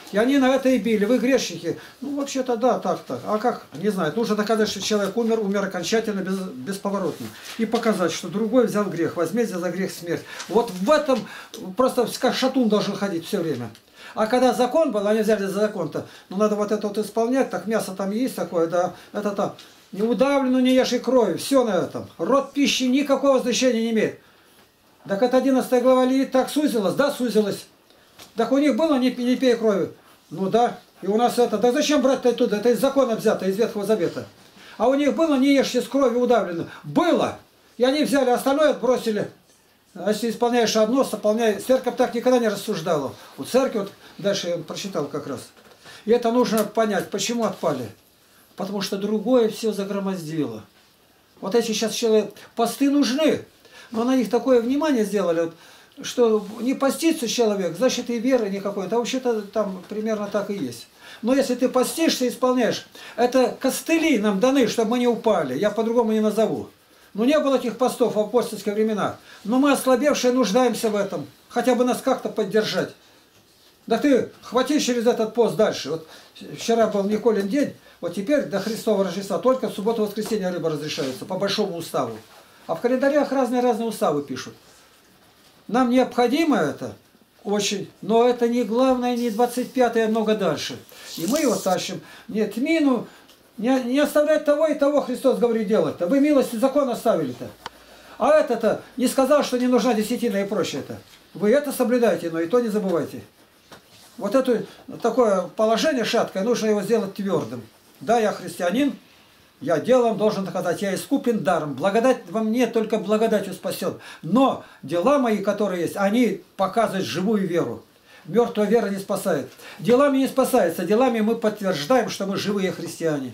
И они на это и били. Вы грешники. Ну, вообще-то да, так. А как? Не знаю. Нужно доказать, что человек умер окончательно, бесповоротно. И показать, что другой взял грех. Возмездие за грех смерть. Вот в этом просто как шатун должен ходить все время. А когда закон был, они взяли за закон-то, ну надо вот это вот исполнять, так мясо там есть такое, да, это там, не удавлено, не ешь и крови, все на этом. Род пищи никакого значения не имеет. Так это 11 глава Левит так сузилась, да, сузилась. Так у них было не пей крови. Ну да, и у нас это, да зачем брать-то оттуда, это из закона взято, из Ветхого Завета. А у них было не ешь из крови удавлено. Было. И они взяли, остальное отбросили. А если исполняешь одно, сополняй. Церковь так никогда не рассуждала. У церкви, вот дальше я прочитал как раз. И это нужно понять, почему отпали. Потому что другое все загромоздило. Вот эти сейчас человек, посты нужны. Но на них такое внимание сделали, вот, что не постится человек, значит и веры никакой. Это вообще-то там примерно так и есть. Но если ты постишься и исполняешь, это костыли нам даны, чтобы мы не упали. Я по-другому не назову. Но не было этих постов в апостольские времена. Но мы, ослабевшие, нуждаемся в этом. Хотя бы нас как-то поддержать. Да ты хвати через этот пост дальше. Вот вчера был Николин день, вот теперь до Христова Рождества только в субботу-воскресенье рыба разрешается по большому уставу. А в календарях разные уставы пишут. Нам необходимо это очень, но это не главное, не 25-е, а много дальше. И мы его тащим. Нет, мину. Не оставлять того и того, Христос говорит, делать-то. Вы милость и закон оставили-то. А это-то не сказал, что не нужна десятина и прочее-то. Вы это соблюдаете, но и то не забывайте. Вот это такое положение шаткое, нужно его сделать твердым. Да, я христианин, я делом должен доказать, я искупен даром. Благодать во мне, только благодатью спасен. Но дела мои, которые есть, они показывают живую веру. Мертвая вера не спасает. Делами не спасается. Делами мы подтверждаем, что мы живые христиане.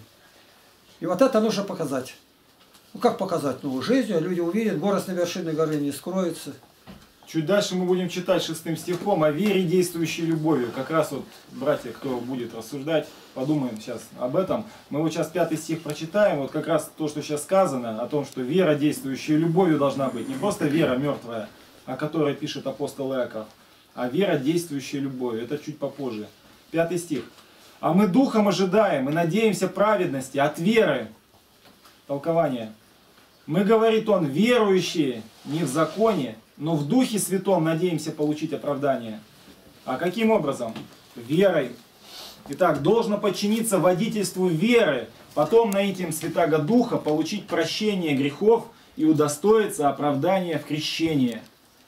И вот это нужно показать. Ну как показать? Ну жизнью люди увидят, город на вершине горы не скроется. Чуть дальше мы будем читать 6 стихом о вере, действующей любовью. Как раз вот, братья, кто будет рассуждать, подумаем сейчас об этом. Мы вот сейчас 5 стих прочитаем. Вот как раз то, что сейчас сказано, о том, что вера, действующая любовью, должна быть. Не просто вера мертвая, о которой пишет апостол Иаков, а вера, действующая любовью. Это чуть попозже. 5 стих. «А мы духом ожидаем и надеемся праведности от веры». Толкование. «Мы, говорит он, верующие не в законе, но в Духе Святом надеемся получить оправдание». А каким образом? Верой. Итак, должно подчиниться водительству веры, потом наитием Святаго Духа получить прощение грехов и удостоиться оправдания в крещении.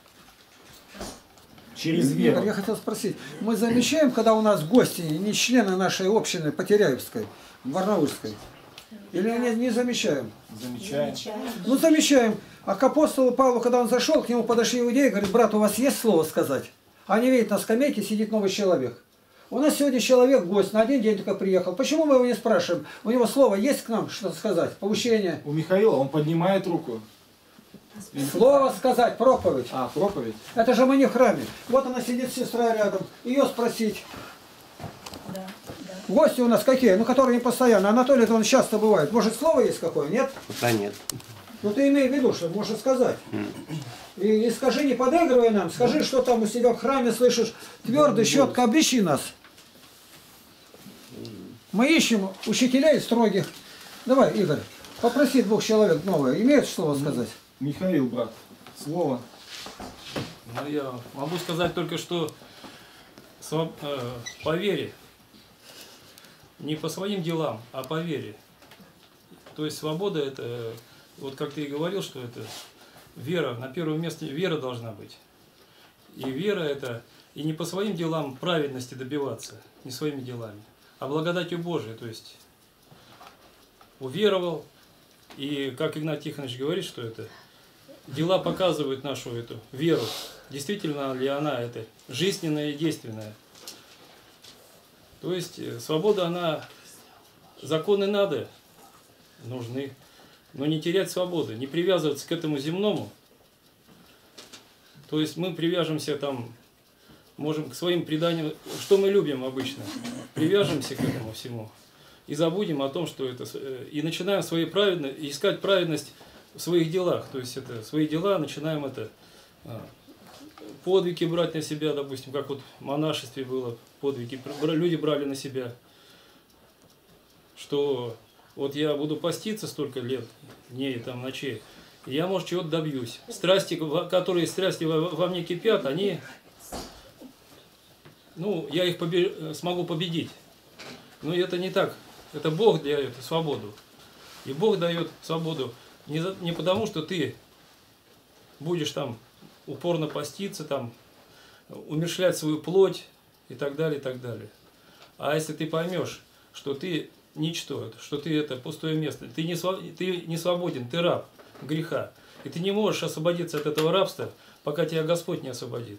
Через веру. Я хотел спросить, мы замечаем, когда у нас гости, не члены нашей общины Потеряевской, Барнаульской, или не замечаем? Замечаем. Ну замечаем. А к апостолу Павлу, когда он зашел, к нему подошли иудеи, говорит, брат, у вас есть слово сказать? Они видят, на скамейке сидит новый человек. У нас сегодня человек гость, на один день только приехал. Почему мы его не спрашиваем? У него слово есть к нам, что сказать? Поучение. У Михаила он поднимает руку. Слово сказать, проповедь. А, проповедь. Это же мы не в храме. Вот она сидит, сестра рядом. Ее спросить. Да. Гости у нас какие? Ну, которые не постоянно. Анатолий, он часто бывает. Может, слово есть какое? Нет? Да нет. Ну, ты имей в виду, что можешь сказать. И скажи, не подыгрывай нам. Скажи, что там у себя в храме слышишь. Твердо, четко обличи нас. Мы ищем учителей строгих. Давай, Игорь, попроси 2 человек новое. Имеют слово сказать? Михаил, брат, слово. Ну, я могу сказать только, что по вере, не по своим делам, а по вере. То есть свобода это, вот как ты и говорил, что это вера, на первом месте вера должна быть. И вера это, и не по своим делам праведности добиваться, не своими делами, а благодатью Божией, то есть уверовал, и как Игнат Тихонович говорит, что это дела показывают нашу эту веру, действительно ли она это жизненная и действенная. То есть свобода, она, законы нужны, но не терять свободу, не привязываться к этому земному. То есть мы привяжемся там, можем к своим преданиям, что мы любим обычно, привяжемся к этому всему и забудем о том, что это, и начинаем искать праведность в своих делах, то есть это свои дела начинаем это подвиги брать на себя, допустим, как вот в монашестве было, подвиги, люди брали на себя, что вот я буду поститься столько лет, дней, там, ночей, и я, может, чего-то добьюсь. Страсти, страсти во мне кипят, они, ну, я их смогу победить. Но это не так. Это Бог дает свободу. И Бог дает свободу не потому, что ты будешь там упорно поститься, там, умерщвлять свою плоть и так далее, и так далее. А если ты поймешь, что ты ничто, что ты это пустое место, ты не свободен, ты раб греха, и ты не можешь освободиться от этого рабства, пока тебя Господь не освободит.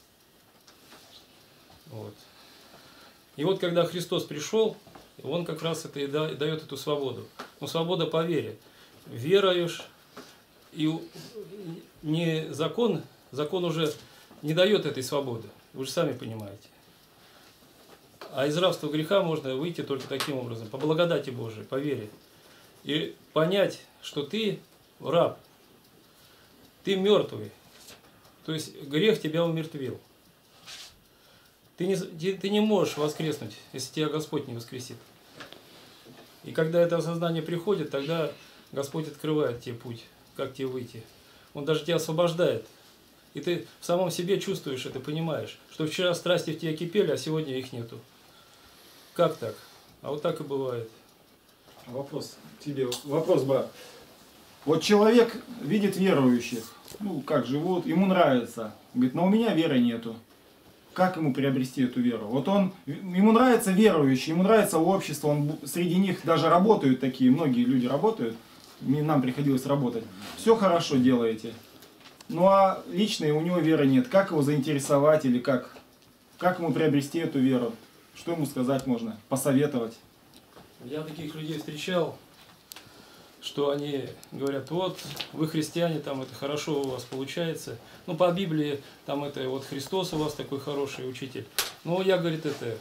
Вот. И вот когда Христос пришел, Он как раз это и дает эту свободу. Но свобода по вере. Веруешь, и не закон уже не дает этой свободы. Вы же сами понимаете. А из рабства греха можно выйти только таким образом, по благодати Божией, по вере. И понять, что ты раб, ты мертвый. То есть грех тебя умертвил. Ты не можешь воскреснуть, если тебя Господь не воскресит. И когда это осознание приходит, тогда Господь открывает тебе путь, как тебе выйти. Он даже тебя освобождает. И ты в самом себе чувствуешь это, понимаешь, что вчера страсти в тебе кипели, а сегодня их нету. Как так? А вот так и бывает. Вопрос тебе, вопрос, брат. Вот человек видит верующих, ну, как живут, ему нравится. Говорит, но у меня веры нету. Как ему приобрести эту веру? Вот ему нравится верующий, ему нравится общество, среди них даже работают такие, многие люди работают, нам приходилось работать. Все хорошо делаете. Ну а личной у него веры нет. Как его заинтересовать или как ему приобрести эту веру? Что ему сказать можно? Посоветовать? Я таких людей встречал, что они говорят, вот, вы христиане, там это хорошо у вас получается. Ну, по Библии, там это вот Христос у вас такой хороший учитель. Ну, я, говорит, это,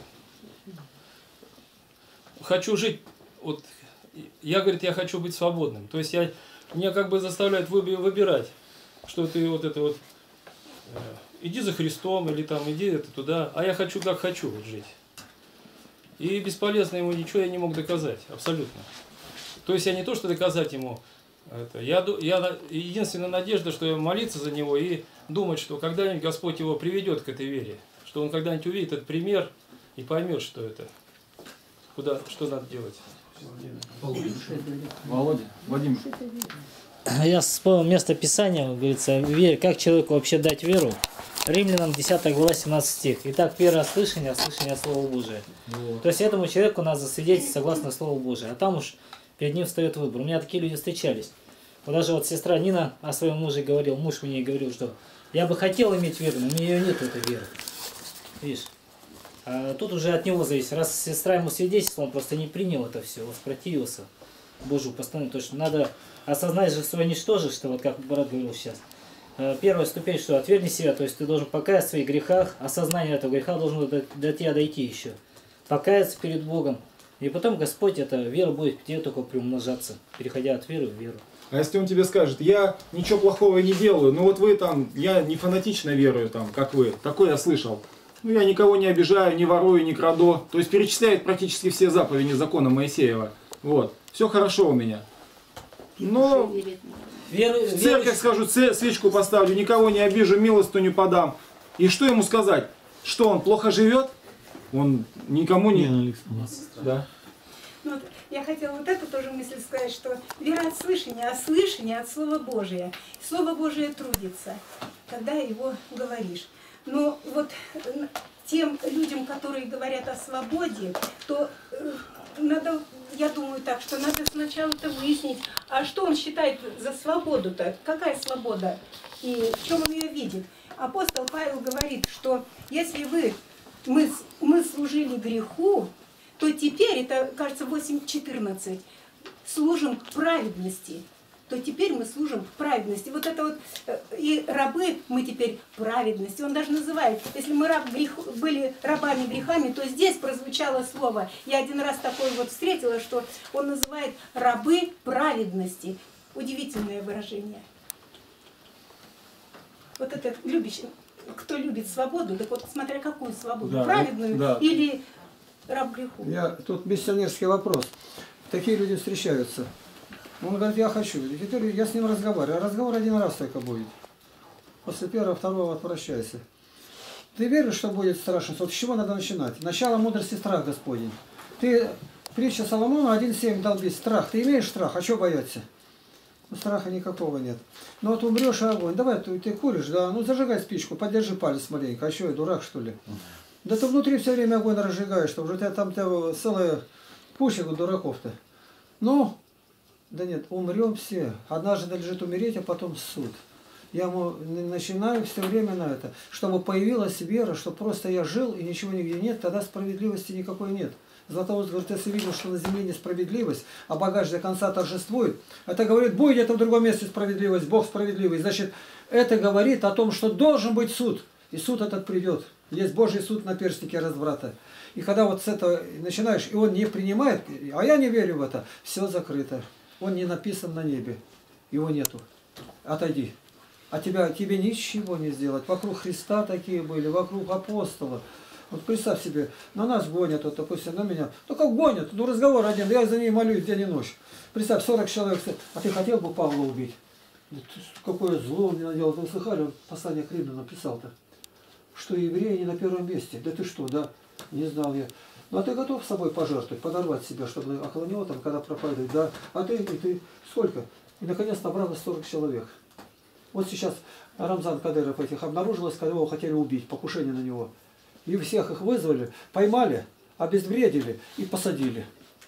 хочу жить, вот, я, говорит, я хочу быть свободным. То есть, меня как бы заставляют выбирать, что ты вот это вот, иди за Христом, или там, иди это туда, а я хочу, как хочу вот жить. И бесполезно ему ничего я не мог доказать, абсолютно. То есть я не то, что доказать ему, это, я единственная надежда, что я молиться за него и думать, что когда-нибудь Господь его приведет к этой вере, что он когда-нибудь увидит этот пример и поймет, что это, что надо делать. Володя, Владимир. Я вспомнил место Писания, говорится, как человеку вообще дать веру. Римлянам 10 глава 17 стих. Итак, первое слышание, слышание Слова Божия. То есть этому человеку надо засвидетельствовать согласно Слову Божию. А там уж перед ним встает выбор. У меня такие люди встречались. Вот даже вот сестра Нина о своем муже говорил, муж мне говорил, что я бы хотел иметь веру, но у меня ее нет, этой веры. Видишь? А тут уже от него зависит. Раз сестра ему свидетельствовала, он просто не принял это все, воспротивился Божию постановлению. То есть надо осознать же свое ничтожество, вот как брат говорил сейчас. Первая ступень, что отвергни себя, то есть ты должен покаяться в своих грехах, осознание этого греха должно до тебя дойти еще. Покаяться перед Богом. И потом Господь, эта вера будет в тебе только приумножаться, переходя от веры в веру. А если он тебе скажет, я ничего плохого не делаю, ну вот вы там, я не фанатично верую, там, как вы, такое я слышал. Ну я никого не обижаю, не ворую, не краду. То есть перечисляет практически все заповеди закона Моисеева. Вот, все хорошо у меня. Но в церковь скажу, свечку поставлю, никого не обижу, милостыню не подам. И что ему сказать? Что он плохо живет? Он никому не... Да. Вот, я хотела вот эту тоже мысль сказать, что вера от слышания, а слышание от Слова Божия. Слово Божие трудится, когда его говоришь. Но вот тем людям, которые говорят о свободе, то надо, я думаю так, что надо сначала-то выяснить, а что он считает за свободу-то, какая свобода и в чем он ее видит. Апостол Павел говорит, что если мы служили греху, то теперь, это, кажется, 8:14, служим праведности. То теперь мы служим праведности. Вот это вот, и рабы мы теперь праведности. Он даже называет, если мы были рабами грехами, то здесь прозвучало слово. Я один раз такое вот встретила, что он называет рабы праведности. Удивительное выражение. Вот это любящее. кто любит свободу, так вот смотря какую свободу, Да, праведную да. или раб греху. Тут миссионерский вопрос. Такие люди встречаются. Он говорит, я хочу. И теперь я с ним разговариваю. А разговор один раз только будет. После первого, второго отвращайся. Ты веришь, что будет страшно? Вот с чего надо начинать? Начало мудрости страх Господень. Ты, притча Соломона 1.7 долбит. Страх. Ты имеешь страх? А чего бояться? Ну, страха никакого нет. Ну вот умрешь, и огонь. Давай, ты куришь, да? Ну зажигай спичку, подержи палец маленько. А что, я дурак, что ли? Да ты внутри все время огонь разжигаешь, что уже у тебя там целая куча дураков-то. Ну, да нет, умрем все. Однажды надлежит умереть, а потом суд. Я начинаю все время на это, чтобы появилась вера, что просто я жил и ничего нигде нет, тогда справедливости никакой нет. Златоуст говорит, если видел, что на земле несправедливость, а богатый до конца торжествует, это говорит, будет где-то в другом месте справедливость, Бог справедливый. Значит, это говорит о том, что должен быть суд, и суд этот придет. Есть Божий суд на перстнике разврата. И когда вот с этого начинаешь, и он не принимает, а я не верю в это, все закрыто. Он не написан на небе, его нету. Отойди. А тебе ничего не сделать. Вокруг Христа такие были, вокруг апостолов. Вот представь себе, на нас гонят, вот, допустим, на меня. Ну как гонят? Ну разговор один, я за ней молюсь день и ночь. Представь, 40 человек, а ты хотел бы Павла убить? Какое зло он мне наделал. Вы слыхали, он послание к Римлянам написал-то, что евреи не на первом месте. Да ты что, да? Не знал я. Ну а ты готов с собой пожертвовать, подорвать себя, чтобы около него там, когда проповедует, да? А ты сколько? И наконец набралось 40 человек. Вот сейчас Рамзан Кадыров этих обнаружилось, когда его хотели убить, покушение на него. И всех их вызвали, поймали, обезвредили и посадили.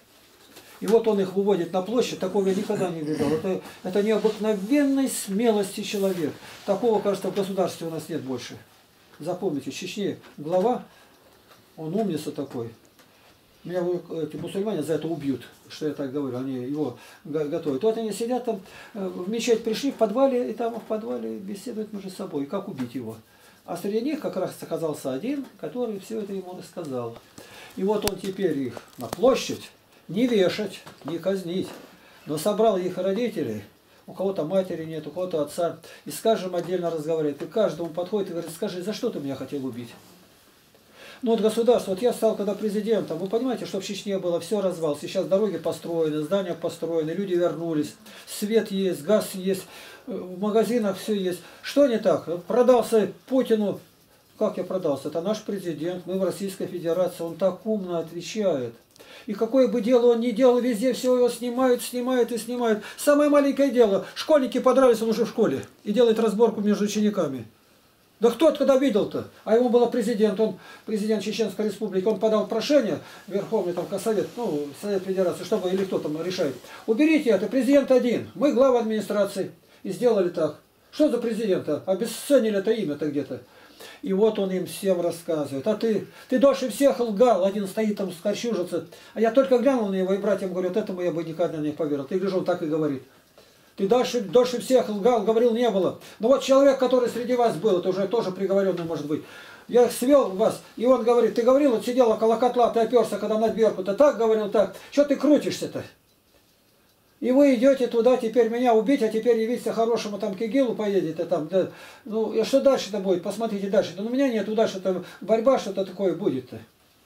И вот он их выводит на площадь, такого я никогда не видел. Это необыкновенной смелости человек. Такого, кажется, в государстве у нас нет больше. Запомните, в Чечне глава, он умница такой. Меня эти мусульмане за это убьют, что я так говорю, они его готовят. Вот они сидят там, в мечеть пришли, в подвале, и там в подвале беседуют между собой, как убить его. А среди них как раз оказался один, который все это ему рассказал. И вот он теперь их на площадь не вешать, не казнить, но собрал их родителей, у кого-то матери нет, у кого-то отца, и с каждым отдельно разговаривает. И каждому подходит и говорит, скажи, за что ты меня хотел убить? Ну вот государство, вот я стал когда президентом, вы понимаете, что в Чечне было все развал, сейчас дороги построены, здания построены, люди вернулись, свет есть, газ есть, в магазинах все есть. Что не так? Продался Путину, как я продался? Это наш президент, мы в Российской Федерации, он так умно отвечает. И какое бы дело он ни делал, везде все его снимают, снимают и снимают. Самое маленькое дело, школьники подрались, он уже в школе и делает разборку между учениками. Да кто это когда видел-то? А ему был президент, он президент Чеченской Республики, он подал прошение, Верховный там Совет, ну, Совет Федерации, чтобы, или кто там решает. Уберите это, президент один, мы глава администрации. И сделали так. Что за президента? Обесценили это имя-то где-то. И вот он им всем рассказывает. А ты дольше всех лгал, один стоит там, скорчужится. А я только глянул на него, и братьям говорю, вот этому я бы никогда не поверил. Ты гляжу, он так и говорит. Ты дольше всех лгал, говорил, не было. Но вот человек, который среди вас был, это уже тоже приговоренный может быть. Я свел вас, и он говорит, ты говорил, вот сидел около котла, ты оперся, когда на дверку, ты так говорил, так. Что ты крутишься-то? И вы идете туда, теперь меня убить, а теперь явиться хорошему, там, к ИГИЛу поедете, там, да. Ну, и что дальше-то будет? Посмотрите дальше. Но у меня нет, дальше-то борьба, что-то такое будет-то.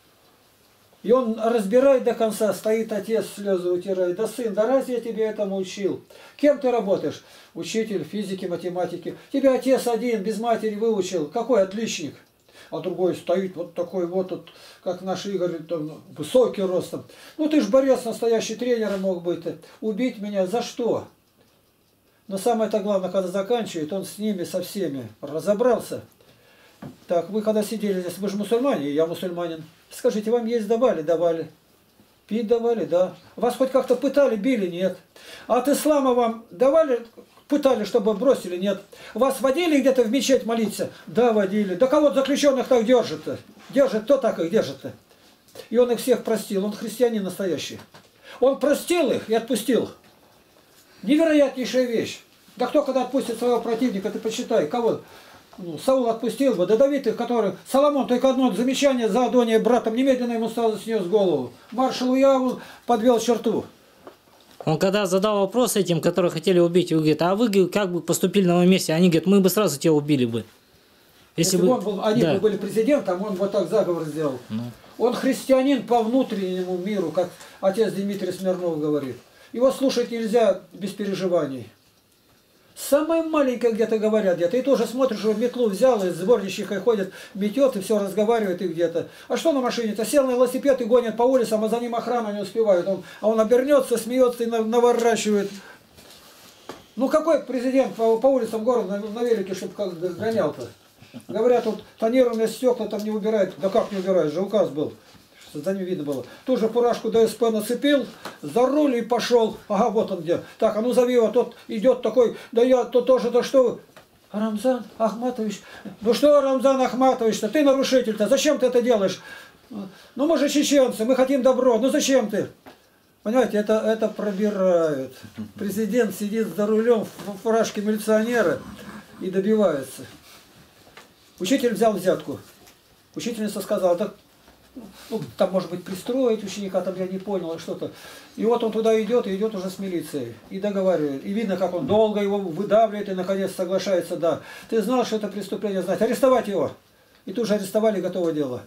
И он разбирает до конца, стоит отец, слезы утирает. Да сын, да разве я тебе этому учил? Кем ты работаешь? Учитель физики, математики. Тебя отец один, без матери выучил. Какой отличник? А другой стоит вот такой вот, как наш Игорь, там, высокий ростом. Ну ты ж борец, настоящий тренер мог быть. Убить меня за что? Но самое-то главное, когда заканчивает, он с ними, со всеми разобрался. Так, вы когда сидели здесь, вы же мусульмане, я мусульманин. Скажите, вам есть давали? Давали. Пить давали? Да. Вас хоть как-то пытали, били? Нет. А от ислама вам давали, пытали, чтобы бросили? Нет. Вас водили где-то в мечеть молиться? Да, водили. Да кого заключенных так держит-то? Держит, кто так их держит-то? И он их всех простил, он христианин настоящий. Он простил их и отпустил. Невероятнейшая вещь. Да кто когда отпустит своего противника, ты почитай, кого? Ну, Саул отпустил бы, да Давид их, который... Соломон только одно замечание за Адония братом, немедленно ему сразу снес голову. Маршалу Яву подвел черту. Он когда задал вопрос этим, которые хотели убить, он говорит, а вы как бы поступили на моем месте? Они говорят, мы бы сразу тебя убили бы. Если бы бы он был, они да. бы были президентом, он вот так заговор сделал. Ну. Он христианин по внутреннему миру, как отец Дмитрий Смирнов говорит. Его слушать нельзя без переживаний. Самое маленькое где-то говорят, где-то. И тоже смотришь, что метлу взял, и с сборничкой ходит, метет, и все разговаривает, и где-то. А что на машине-то? Сел на велосипед и гонит по улицам, а за ним охрана не успевает. Он обернется, смеется и наворачивает. Ну какой президент по улицам города на велике, чтобы как гонял-то? Говорят, вот тонированные стекла там не убирают. Да как не убирают? Же указ был. За ним видно было. Ту же фуражку ДСП нацепил, за руль и пошел. Ага, вот он где. Так, а ну зови его. Тот идет такой, да я то тоже, да что? Рамзан Ахматович. Ну что, Рамзан Ахматович-то, ты нарушитель-то, зачем ты это делаешь? Ну мы же чеченцы, мы хотим добро, ну зачем ты? Понимаете, это пробирают. Президент сидит за рулем в фуражке милиционера и добивается. Учитель взял взятку. Учительница сказала, да, ну, там может быть пристроить ученика, там я не понял, что-то. И вот он туда идет, и идет уже с милицией. И договаривает. И видно, как он долго его выдавливает и наконец соглашается, да. Ты знал, что это преступление, знать. Арестовать его. И тут же арестовали, готово дело.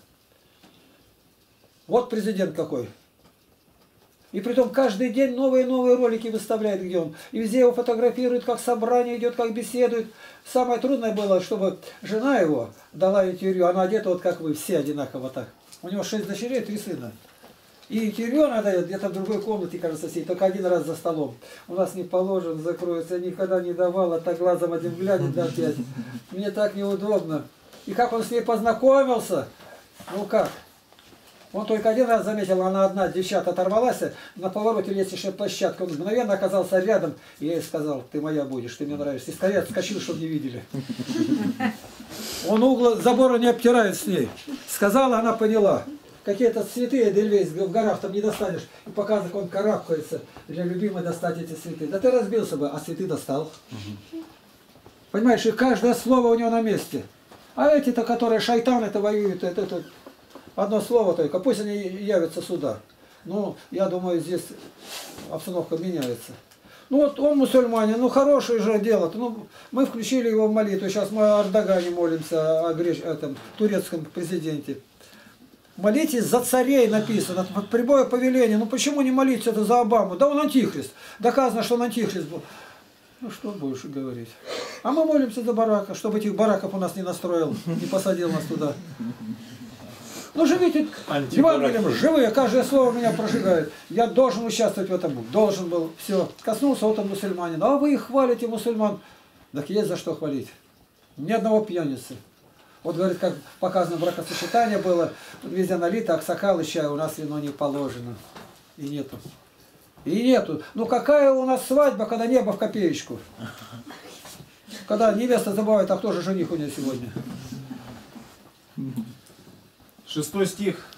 Вот президент какой. И притом каждый день новые и новые ролики выставляет, где он. И везде его фотографируют, как собрание идет, как беседует. Самое трудное было, чтобы жена его дала интервью. Она одета вот как вы, все одинаково так. У него 6 дочерей, 3 сына. И интервью она дает где-то в другой комнате, кажется, сидит, только один раз за столом. У нас не положено, закроется, никогда не давала, так глазом один глянет, да опять. Мне так неудобно. И как он с ней познакомился, ну как? Он только один раз заметил, она одна, девчата, оторвалась, на повороте лестничной площадки, он мгновенно оказался рядом, и я ей сказал, ты моя будешь, ты мне нравишься. И скорее отскочил, чтобы не видели. Он угла забора не обтирает с ней. Сказала, она поняла. Какие-то цветы, Эдельвейс, в горах там не достанешь. И показывает, как он карабкается. Для любимой достать эти цветы. Да ты разбился бы, а цветы достал. Понимаешь, и каждое слово у него на месте. А эти-то, которые шайтан это воюют, это одно слово только. Пусть они явятся сюда. Ну, я думаю, здесь обстановка меняется. Ну вот он мусульманин, ну хорошее же дело. Ну, мы включили его в молитву. Сейчас мы о Эрдогане молимся, о этом турецком президенте. Молитесь за царей написано, прямое повеление. Ну почему не молиться это за Обаму? Да он антихрист. Доказано, что он антихрист был. Ну что больше говорить. А мы молимся за Барака, чтобы этих бараков у нас не настроил, не посадил нас туда. Ну живите Евангелием, живые, каждое слово меня прожигает. Я должен участвовать в этом, должен был. Все, коснулся вот он мусульманин. А вы их хвалите, мусульман. Так есть за что хвалить. Ни одного пьяницы. Вот говорит, как показано бракосочетание было, везде налито, аксакал и чай, у нас вино не положено. И нету. И нету. Ну какая у нас свадьба, когда небо в копеечку? Когда невеста забывает, а кто же жених у нее сегодня? 6 стих.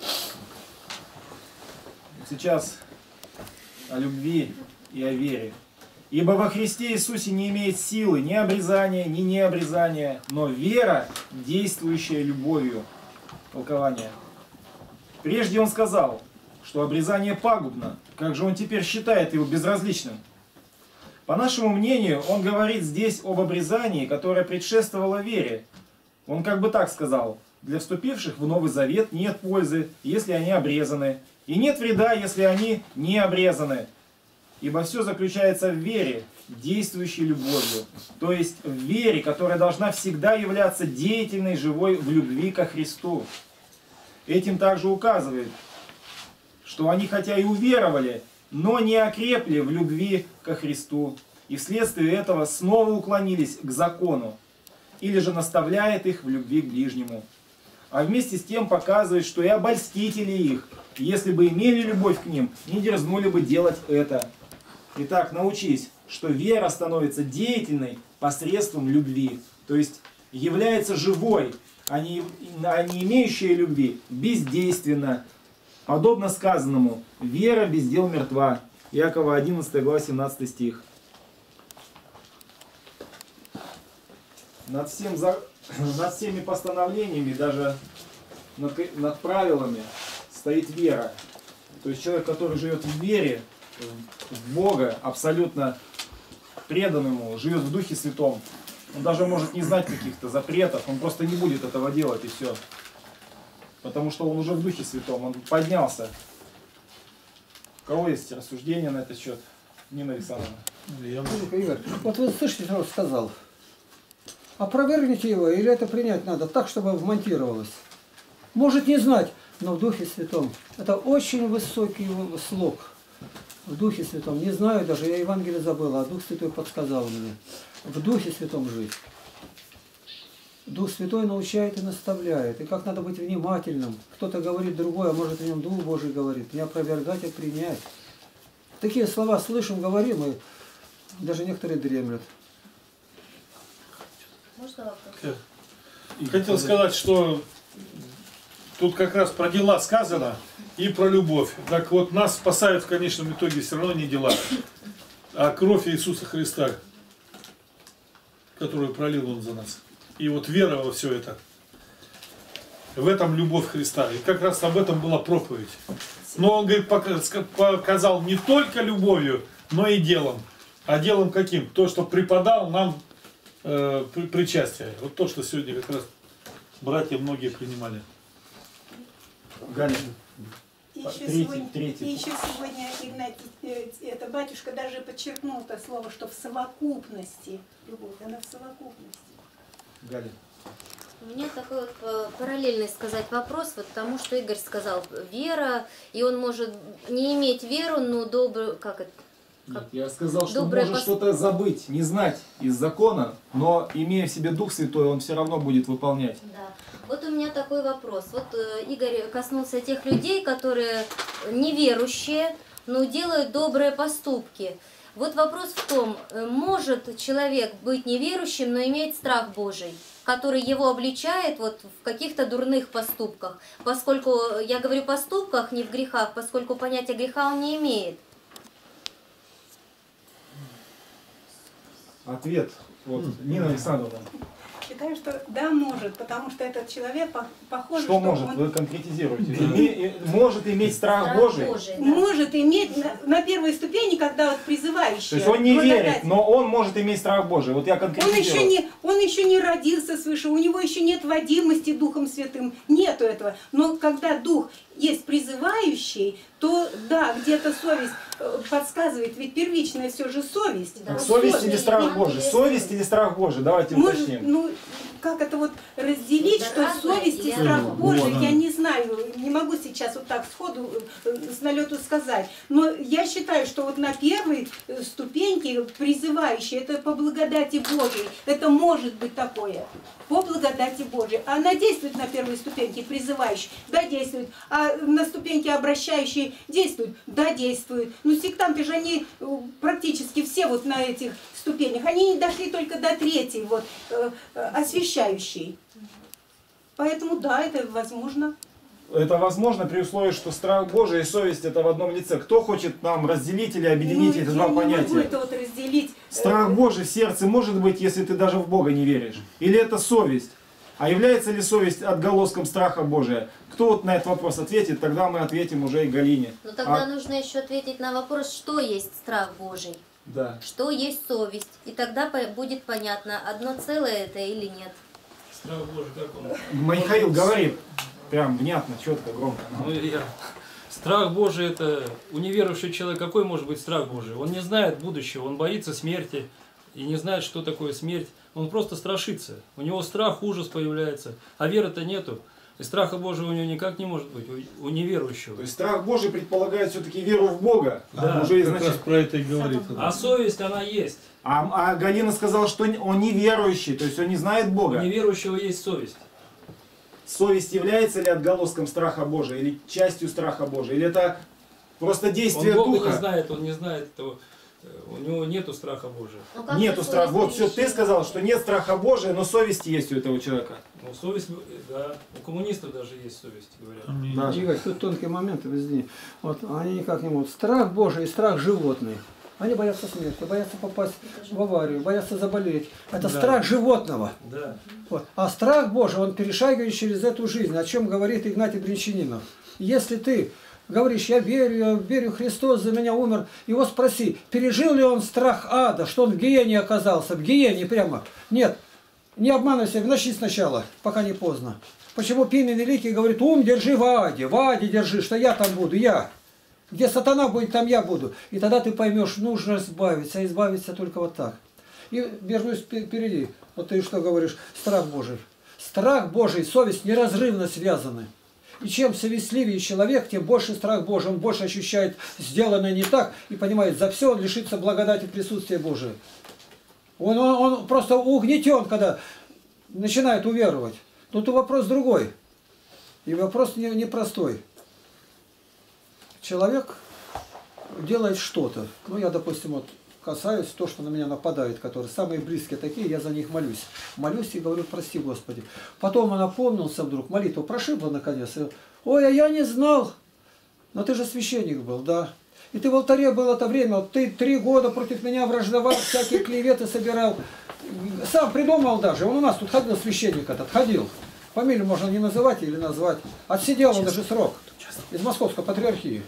Сейчас о любви и о вере. Ибо во Христе Иисусе не имеет силы ни обрезания, ни необрезания, но вера, действующая любовью. Толкование. Прежде он сказал, что обрезание пагубно. Как же он теперь считает его безразличным? По нашему мнению, он говорит здесь об обрезании, которое предшествовало вере. Он как бы так сказал: для вступивших в Новый Завет нет пользы, если они обрезаны, и нет вреда, если они не обрезаны. Ибо все заключается в вере, действующей любовью. То есть в вере, которая должна всегда являться деятельной, живой в любви ко Христу. Этим также указывает, что они хотя и уверовали, но не окрепли в любви ко Христу. И вследствие этого снова уклонились к закону. Или же наставляет их в любви к ближнему. А вместе с тем показывает, что и обольстители их, если бы имели любовь к ним, не дерзнули бы делать это. Итак, научись, что вера становится деятельной посредством любви. То есть является живой, а не имеющая любви бездейственна. Подобно сказанному: вера без дел мертва. Иакова 11 глава 17 стих. Над всеми постановлениями, даже над правилами стоит вера. То есть человек, который живет в вере, в Бога, абсолютно предан Ему, живет в Духе Святом, Он даже может не знать каких-то запретов, он просто не будет этого делать и все. Потому что он уже в Духе Святом, он поднялся. У кого есть рассуждения на этот счет? Нина Александровна. Игорь, вот вы слышите, что он сказал? Опровергните его, или это принять надо так, чтобы вмонтировалось. Может не знать, но в Духе Святом. Это очень высокий слог. В Духе Святом. Не знаю даже, я Евангелие забыла, а Дух Святой подсказал мне. В Духе Святом жить. Дух Святой научает и наставляет. И как надо быть внимательным. Кто-то говорит другое, а может в нем Дух Божий говорит. Не опровергать, а принять. Такие слова слышим, говорим, и даже некоторые дремлют. Можно вопрос? Хотел сказать, что тут как раз про дела сказано и про любовь. Так вот, нас спасают в конечном итоге все равно не дела, а кровь Иисуса Христа, которую пролил Он за нас. И вот вера во все это. В этом любовь Христа. И как раз об этом была проповедь. Но Он, говорит, показал не только любовью, но и делом. А делом каким? То, что преподал нам причастие. Вот то, что сегодня как раз братья многие принимали. Галя. И еще сегодня Игнатий, это батюшка даже подчеркнул это слово, что в совокупности любовь, она в совокупности. Галя. У меня такой вот параллельный сказать вопрос, вот тому, что Игорь сказал, вера, и он может не иметь веру, но добрую, как это? Нет, я сказал, что может что-то забыть, не знать из закона, но имея в себе Дух Святой, он все равно будет выполнять. Да. Вот у меня такой вопрос. Вот Игорь коснулся тех людей, которые неверующие, но делают добрые поступки. Вот вопрос в том, может человек быть неверующим, но иметь страх Божий, который его обличает вот в каких-то дурных поступках, поскольку, я говорю поступках, не в грехах, поскольку понятия греха он не имеет. Ответ. Вот, Нина Александровна. Считаю, что да, может, потому что этот человек похож, что может? Вы конкретизируете. Может иметь страх Божий? Да. Может иметь на первой ступени, когда вот призывающий. То есть он не верит, но он может иметь страх Божий. Вот я конкретизирую. Он еще не родился свыше, у него еще нет водимости Духом Святым, нету этого. Но когда Дух есть призывающий, то да, где-то совесть подсказывает, ведь первичная все же совесть. Да. Совесть или страх Божий? Совесть или страх Божий? Давайте уточним. Ну, как это вот разделить, что совесть и страх Божий, я не знаю, не могу сейчас вот так сходу с налету сказать. Но я считаю, что вот на первой ступеньке призывающей, это по благодати Божией, это может быть такое. По благодати Божией. А она действует на первой ступеньке, призывающей, да, действует. А на ступеньке обращающей действует, да, действует. Но сектанты же они практически все вот на этих ступенях, они не дошли только до третьей, вот, освящающей. Поэтому да, это возможно. Это возможно при условии, что страх Божий и совесть это в одном лице. Кто хочет нам разделить или объединить эти два понятия? Я не могу это вот разделить. Страх Божий в сердце может быть, если ты даже в Бога не веришь. Или это совесть? А является ли совесть отголоском страха Божия? Кто вот на этот вопрос ответит, тогда мы ответим уже и Галине. Но тогда нужно еще ответить на вопрос, что есть страх Божий. Да. Что есть совесть. И тогда будет понятно, одно целое это или нет. Страх Божий, как он? Михаил говорит. Прям внятно, четко, громко. Страх Божий это у неверующего человека какой может быть страх Божий? Он не знает будущего, он боится смерти и не знает, что такое смерть. Он просто страшится. У него страх, ужас появляется, а веры-то нету. И страха Божьего у него никак не может быть, у неверующего. То есть страх Божий предполагает все-таки веру в Бога. Да, уже как раз про это и говорит. А совесть она есть. А Галина сказала, что он неверующий, то есть он не знает Бога. У неверующего есть совесть. Совесть является ли отголоском страха Божия, или частью страха Божия, или это просто действие Духа? Он не знает этого, у него нету страха Божия. Нету страха. Вот все, ты сказал, что нет страха Божия, но совесть есть у этого человека. Ну, совесть, да, у коммунистов даже есть совесть, говорят. Игорь, тут тонкий момент, извини. Вот они никак не могут. Страх Божий и страх животный. Они боятся смерти, боятся попасть в аварию, боятся заболеть. Это страх животного. Да. Вот. А страх Божий, он перешагивает через эту жизнь, о чем говорит Игнатий Бринчанинов. Если ты говоришь, я верю, Христос за меня умер. Его спроси, пережил ли он страх ада, что он в гиене оказался, в гиене прямо. Нет, не обманывай себя, начни сначала, пока не поздно. Почему Пимен Великий говорит, ум держи в аде держи, что я там буду, я. Где сатана будет, там я буду. И тогда ты поймешь, нужно избавиться, а избавиться только вот так. И вернусь впереди. Вот ты что говоришь, страх Божий. Страх Божий, совесть неразрывно связаны. И чем совестливее человек, тем больше страх Божий. Он больше ощущает сделанное не так и понимает, за все он лишится благодати присутствия Божия. Он просто угнетен, когда начинает уверовать. Но тут вопрос другой. И вопрос непростой. Человек делает что-то. Ну, я, допустим, вот касаюсь то, что на меня нападает, которые самые близкие такие, я за них молюсь. Молюсь и говорю, прости, Господи. Потом он опомнился вдруг, молитва прошибла наконец. И, ой, а я не знал. Но ты же священник был, да. И ты в алтаре был это время, вот ты 3 года против меня враждовал, всякие клеветы собирал. Сам придумал даже. Он у нас тут ходил, священник этот, ходил. Фамилию можно не называть или назвать. Отсидел он даже срок из Московской патриархии.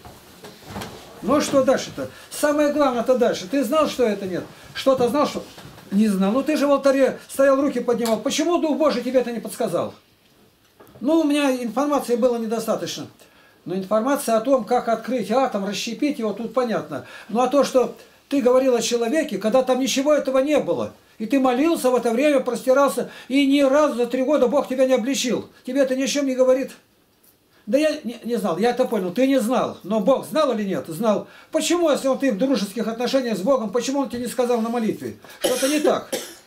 Ну и что дальше-то? Самое главное-то дальше. Ты знал, что это нет? Что-то знал, что... Не знал. Ну ты же в алтаре стоял, руки поднимал. Почему Дух Божий тебе это не подсказал? Ну, у меня информации было недостаточно. Но информация о том, как открыть атом, расщепить его, тут понятно. Ну а то, что ты говорил о человеке, когда там ничего этого не было. И ты молился в это время, простирался, и ни разу за 3 года Бог тебя не обличил. Тебе это ни о чем не говорит. Да я не знал, я это понял, ты не знал. Но Бог знал или нет? Знал. Почему, если ты в дружеских отношениях с Богом, почему Он тебе не сказал на молитве? Что-то не так.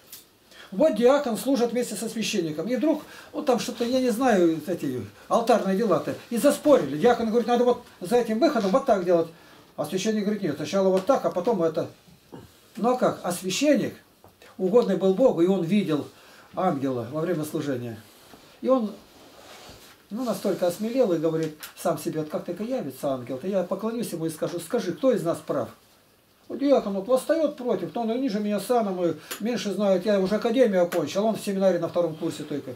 Вот диакон служит вместе со священником. И вдруг, вот там что-то, я не знаю, эти алтарные дела-то. И заспорили. Диакон говорит, надо вот за этим выходом вот так делать. А священник говорит, нет, сначала вот так, а потом это. Ну а как? А священник угодный был Богу, и он видел ангела во время служения. И он настолько осмелел и говорит сам себе, вот как только явится ангел-то, я поклонюсь ему и скажу, скажи, кто из нас прав? Вот диакон вот восстает против, то он ниже меня саном, и меньше знает, я уже академию окончил, он в семинаре на 2-м курсе только.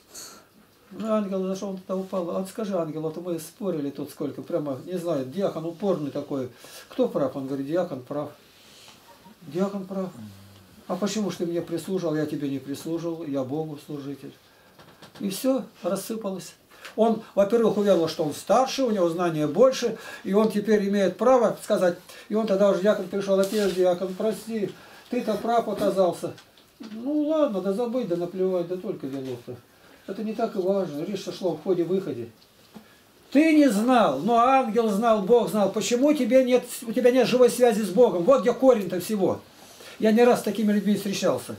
Ну, ангел зашел, он туда упал, а скажи, ангел, вот мы спорили тут сколько, прямо, не знаю, диакон упорный такой, кто прав? Он говорит, диакон прав. Диакон прав. А почему ж ты мне прислужил, я тебе не прислужил, я Богу служитель. И все, рассыпалось. Он, во-первых, уверовал, что он старше, у него знания больше, и он теперь имеет право сказать. И он тогда уже диакон пришел, отец диакон, прости, ты-то прав оказался. Ну ладно, да забыть, да наплевать, да только делов-то. Это не так и важно, речь шла в входе-выходе. Ты не знал, но ангел знал, Бог знал, почему у тебя нет живой связи с Богом. Вот где корень-то всего. Я не раз с такими людьми встречался.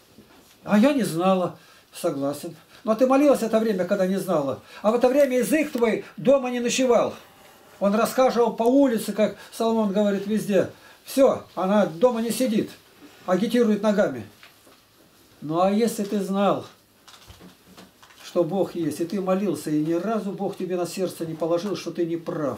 А я не знала, согласен. Но ты молилась это время, когда не знала. А в это время язык твой дома не ночевал. Он рассказывал по улице, как Соломон говорит везде. Все, она дома не сидит, агитирует ногами. Ну а если ты знал, что Бог есть, и ты молился, и ни разу Бог тебе на сердце не положил, что ты не прав.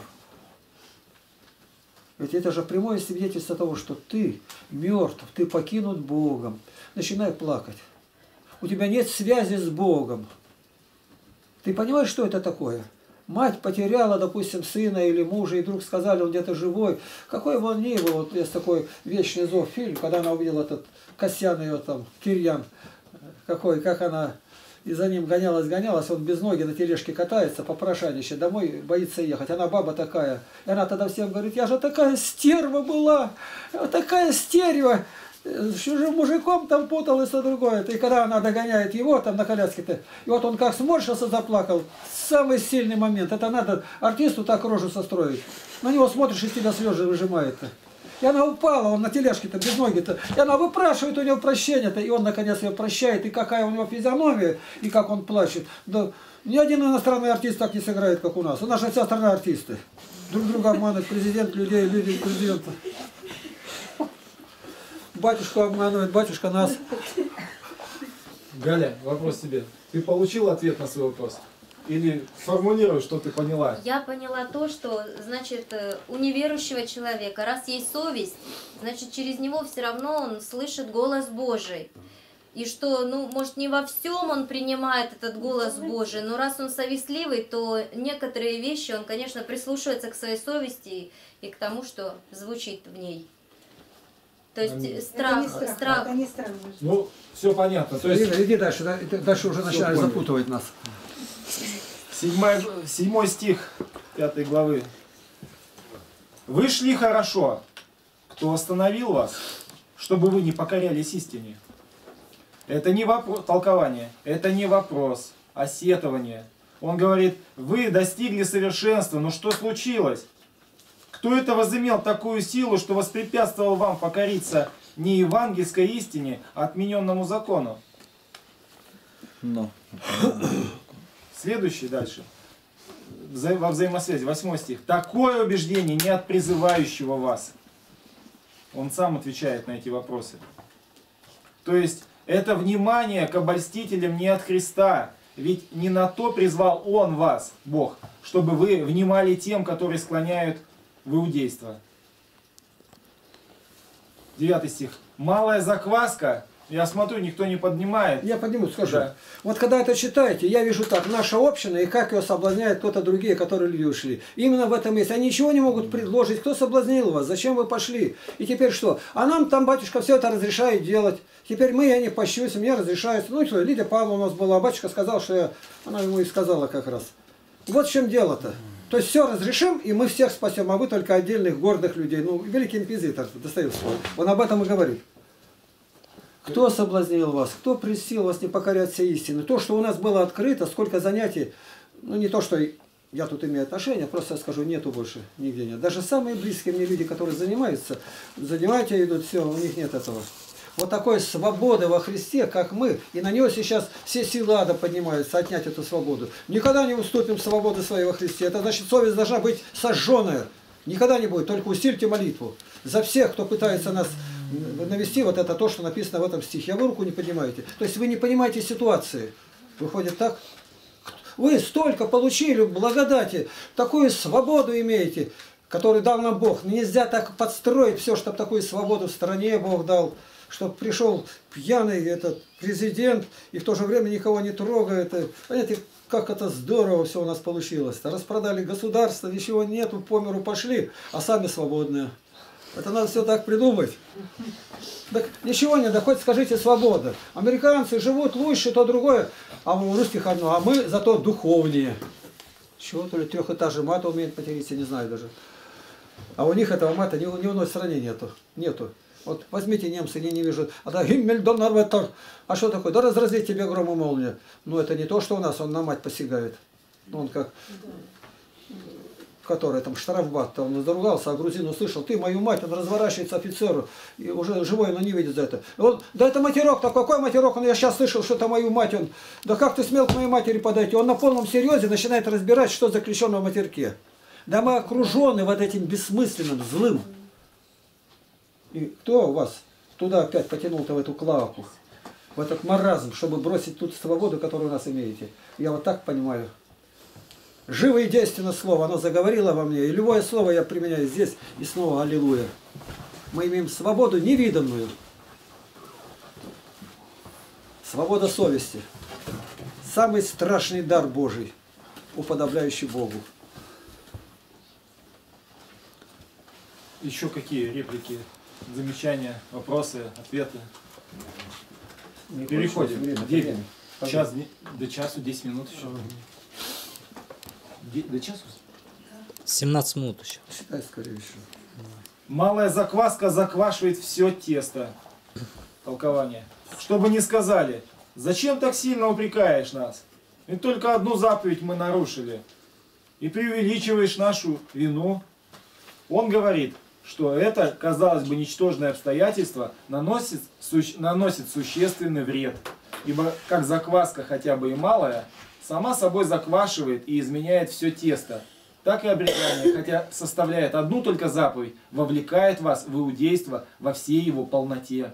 Ведь это же прямое свидетельство того, что ты мертв, ты покинут Богом. Начинай плакать. У тебя нет связи с Богом. Ты понимаешь, что это такое? Мать потеряла, допустим, сына или мужа, и вдруг сказали, он где-то живой. Какой бы он ни был, вот есть такой «Вечный зов» фильм, когда она увидела этот Касьян, ее там, Кирьян, как она, и за ним гонялась, он без ноги на тележке катается, попрошайничает, домой боится ехать. Она баба такая. И она тогда всем говорит, я же такая стерва была, такая стерва. С чужим мужиком там путалась, то другое. И когда она догоняет его там на коляске-то, и вот он как сморщился, заплакал. Самый сильный момент. Это надо артисту так рожу состроить. На него смотришь, из тебя слезы выжимает-то. И она упала, он на тележке-то, без ноги-то. И она выпрашивает у него прощения-то, и он наконец ее прощает. И какая у него физиономия, и как он плачет. Да, ни один иностранный артист так не сыграет, как у нас. У нас же вся страна артисты. Друг друга обманывают, президент людей, люди президента. Батюшку обманывает, батюшка нас. Галя, вопрос тебе. Ты получил ответ на свой вопрос? Или формулируй, что ты поняла? Я поняла то, что, значит, у неверующего человека, раз есть совесть, значит, через него все равно он слышит голос Божий. И что, ну, может, не во всем он принимает этот голос Божий, но раз он совестливый, то некоторые вещи он, конечно, прислушивается к своей совести и к тому, что звучит в ней. То есть страх. Это не страх. Ну, все понятно. То есть, Иди дальше, дальше уже начинаешь запутывать нас. 7 стих 5 главы. Вы шли хорошо, кто остановил вас, чтобы вы не покорялись истине. Это не вопрос, толкование, это не вопрос, а сетование. Он говорит, вы достигли совершенства, но что случилось? Кто это возымел такую силу, что воспрепятствовал вам покориться не евангельской истине, а отмененному закону? Но. Следующий дальше. Во взаимосвязи, 8 стих. Такое убеждение не от призывающего вас. Он сам отвечает на эти вопросы. То есть, это внимание к обольстителям не от Христа. Ведь не на то призвал Он вас, Бог, чтобы вы внимали тем, которые склоняют в иудейство. 9 стих. Малая закваска. Я смотрю, никто не поднимает. Я подниму, скажу. Да. Вот когда это читаете, я вижу так, наша община, и как ее соблазняют кто-то другие, которые люди ушли. Именно в этом месте. Они ничего не могут предложить. Кто соблазнил вас? Зачем вы пошли? И теперь что? А нам там батюшка все это разрешает делать. Теперь я не пощусь, мне разрешают. Ну что, Лидия Павловна у нас была, а батюшка сказал, что она ему и сказала как раз. Вот в чем дело-то. То есть все разрешим, и мы всех спасем, а вы только отдельных гордых людей. Ну, великий инквизитор Достоевский, он об этом и говорит. Кто соблазнил вас, кто прельстил вас не покоряться истине? То, что у нас было открыто, сколько занятий, ну не то, что я тут имею отношение, просто я скажу, нету больше, нигде нет. Даже самые близкие мне люди, которые занимаются, идут, все, у них нет этого. Вот такой свободы во Христе, как мы, и на него сейчас все силы ада поднимаются, отнять эту свободу. Никогда не уступим свободы своей во Христе. Это значит, совесть должна быть сожженная. Никогда не будет, только усильте молитву. За всех, кто пытается нас навести, вот это то, что написано в этом стихе. А вы руку не поднимаете. То есть вы не понимаете ситуации. Выходит так? Вы столько получили благодати, такую свободу имеете, которую дал нам Бог. Нельзя так подстроить все, чтобы такую свободу в стране Бог дал. Чтобы пришел пьяный этот президент и в то же время никого не трогает. Понимаете, как это здорово все у нас получилось. Распродали государство, ничего нету, по миру пошли, а сами свободные. Это надо все так придумать. Так ничего не, да хоть скажите свобода. Американцы живут лучше, то другое, а у русских одно, а мы зато духовнее. Чего то ли трехэтажный мат умеет материться, не знаю даже. А у них этого мата ни в одной стране нету. Вот возьмите немцы, не вижу. А да, Гиммельдонарветер. А что такое? Да разразить тебе гром и молния. Ну это не то, что у нас, он на мать посягает. Он как, который там штрафбат, он заругался, а грузин услышал, ты мою мать, он разворачивается офицеру, и уже живой, но не видит за это. Он, да это матерок, так какой матерок? Я сейчас слышал, что это мою мать, он, да как ты смел к моей матери подойти? Он на полном серьезе начинает разбирать, что заключено в матерке. Да мы окружены вот этим бессмысленным, злым. И кто вас туда опять потянул-то в эту клавку, в этот маразм, чтобы бросить тут свободу, которую у нас имеете? Я вот так понимаю. Живо и действенно слово, оно заговорило во мне, и любое слово я применяю здесь, и снова аллилуйя. Мы имеем свободу невиданную. Свобода совести. Самый страшный дар Божий, уподобляющий Богу. Еще какие реплики, замечания, вопросы, ответы? Переходим. 9. Час, до часу 10 минут еще. До часу? 17 минут еще. Считай скорее еще. Малая закваска заквашивает все тесто. Толкование. Чтобы не сказали, зачем так сильно упрекаешь нас? Ведь только одну заповедь мы нарушили. И преувеличиваешь нашу вину. Он говорит, что это, казалось бы, ничтожное обстоятельство наносит существенный вред. Ибо как закваска, хотя бы и малая, сама собой заквашивает и изменяет все тесто. Так и обрезание, хотя составляет одну только заповедь, вовлекает вас в иудейство во всей его полноте.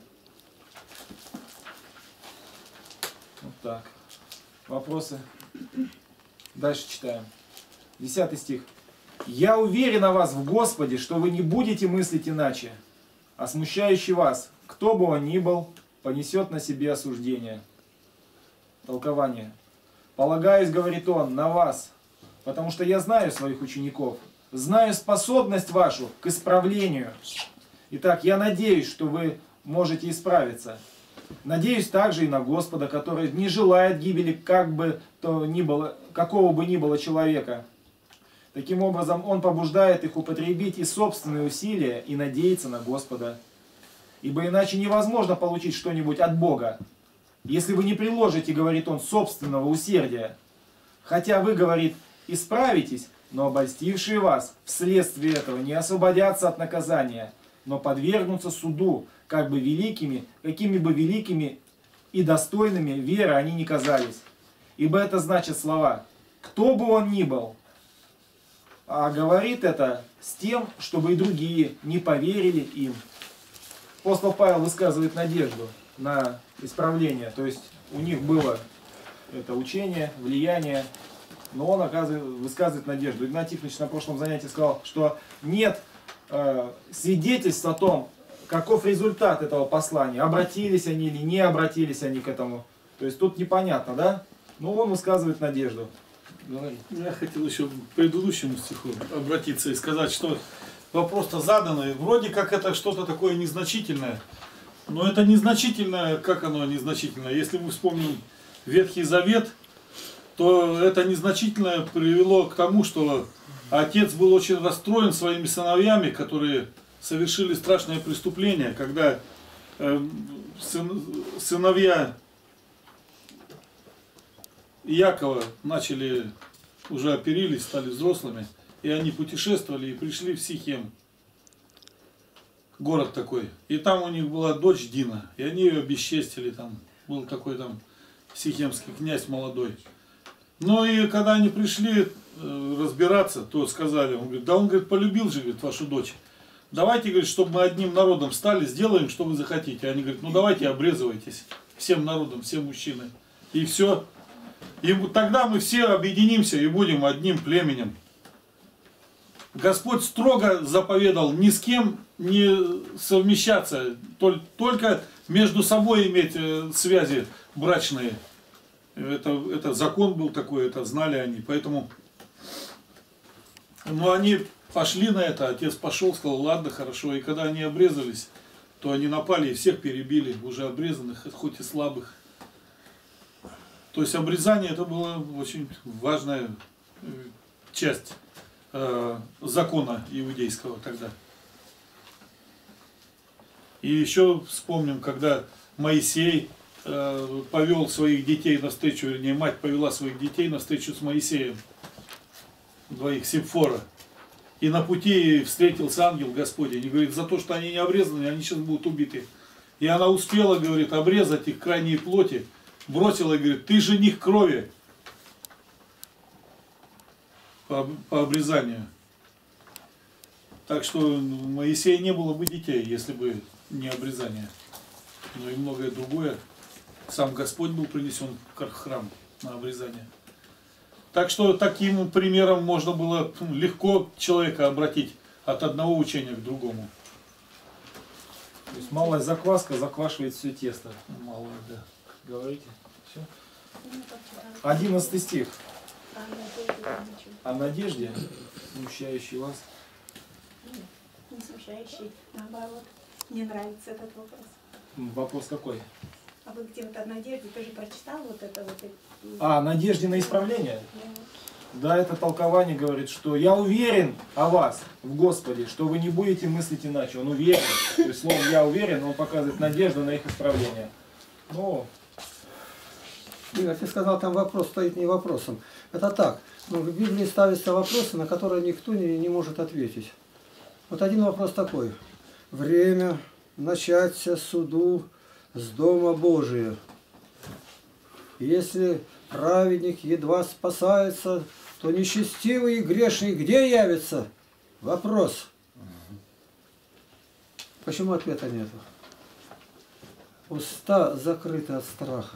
Вот так. Вопросы? Дальше читаем. 10 стих. «Я уверен о вас в Господе, что вы не будете мыслить иначе, а смущающий вас, кто бы он ни был, понесет на себе осуждение. Толкование. Полагаюсь, говорит он, на вас, потому что я знаю своих учеников, знаю способность вашу к исправлению. Итак, я надеюсь, что вы можете исправиться. Надеюсь также и на Господа, который не желает гибели какого бы ни было человека. Таким образом, Он побуждает их употребить и собственные усилия и надеяться на Господа. Ибо иначе невозможно получить что-нибудь от Бога, если вы не приложите, говорит Он, собственного усердия. Хотя вы, говорит, исправитесь, но обольстившие вас вследствие этого не освободятся от наказания, но подвергнутся суду, как бы великими, какими бы великими и достойными веры они ни казались. Ибо это значит слова «кто бы он ни был». А говорит это с тем, чтобы и другие не поверили им. Апостол Павел высказывает надежду на исправление. То есть у них было это учение, влияние, но он высказывает надежду. Игнатий Тихонович на прошлом занятии сказал, что нет свидетельств о том, каков результат этого послания. Обратились они или не обратились они к этому. То есть тут непонятно, да? Но он высказывает надежду. Я хотел еще к предыдущему стиху обратиться и сказать, что вопрос-то заданный. Вроде как это что-то такое незначительное. Но это незначительное, как оно незначительное? Если мы вспомним Ветхий Завет, то это незначительное привело к тому, что отец был очень расстроен своими сыновьями, которые совершили страшное преступление, когда сыновья Иакова уже оперились, стали взрослыми, и они путешествовали и пришли в Сихем, город такой. И там у них была дочь Дина, и они ее обесчестили, там был такой там сихемский князь молодой. Ну и когда они пришли разбираться, то сказали, он говорит, да он, говорит, полюбил же, говорит, вашу дочь. Давайте, говорит, чтобы мы одним народом стали, сделаем, что вы захотите. Они говорят, ну давайте обрезывайтесь всем народом, все мужчины. И все. И тогда мы все объединимся и будем одним племенем. Господь строго заповедал ни с кем не совмещаться, только между собой иметь связи брачные. Это закон был такой, это знали они. Поэтому, но они пошли на это, отец пошел, сказал, ладно, хорошо. И когда они обрезались, то они напали и всех перебили, уже обрезанных, хоть и слабых. То есть обрезание это была очень важная часть закона иудейского тогда. И еще вспомним, когда Моисей повел своих детей навстречу, вернее, мать повела своих детей навстречу с Моисеем, двоих Сепфора. И на пути встретился ангел Господень и говорит, за то, что они не обрезаны, они сейчас будут убиты. И она успела, говорит, обрезать их крайние плоти, бросила и говорит, ты жених крови по обрезанию. Так что у Моисея не было бы детей, если бы не обрезание. Но и многое другое. Сам Господь был принесен в храм на обрезание. Так что таким примером можно было легко человека обратить от одного учения к другому. То есть малая закваска заквашивает все тесто. Малая, да. Говорите. Все. 11 стих. О надежде, смущающей вас. Не смущающий, наоборот. Мне нравится этот вопрос. Вопрос какой? А вы где вот о надежде, ты же прочитал вот это вот? А, надежде на исправление? Да, это толкование говорит, что я уверен о вас, в Господе, что вы не будете мыслить иначе. Он уверен. То есть словом я уверен, он показывает надежду на их исправление. Ну, Игорь, ты сказал, там вопрос стоит не вопросом. Это так. Но в Библии ставятся вопросы, на которые никто не может ответить. Вот один вопрос такой. Время начаться суду с Дома Божия. Если праведник едва спасается, то нечестивый и грешный где явится? Вопрос. Почему ответа нету? Уста закрыты от страха.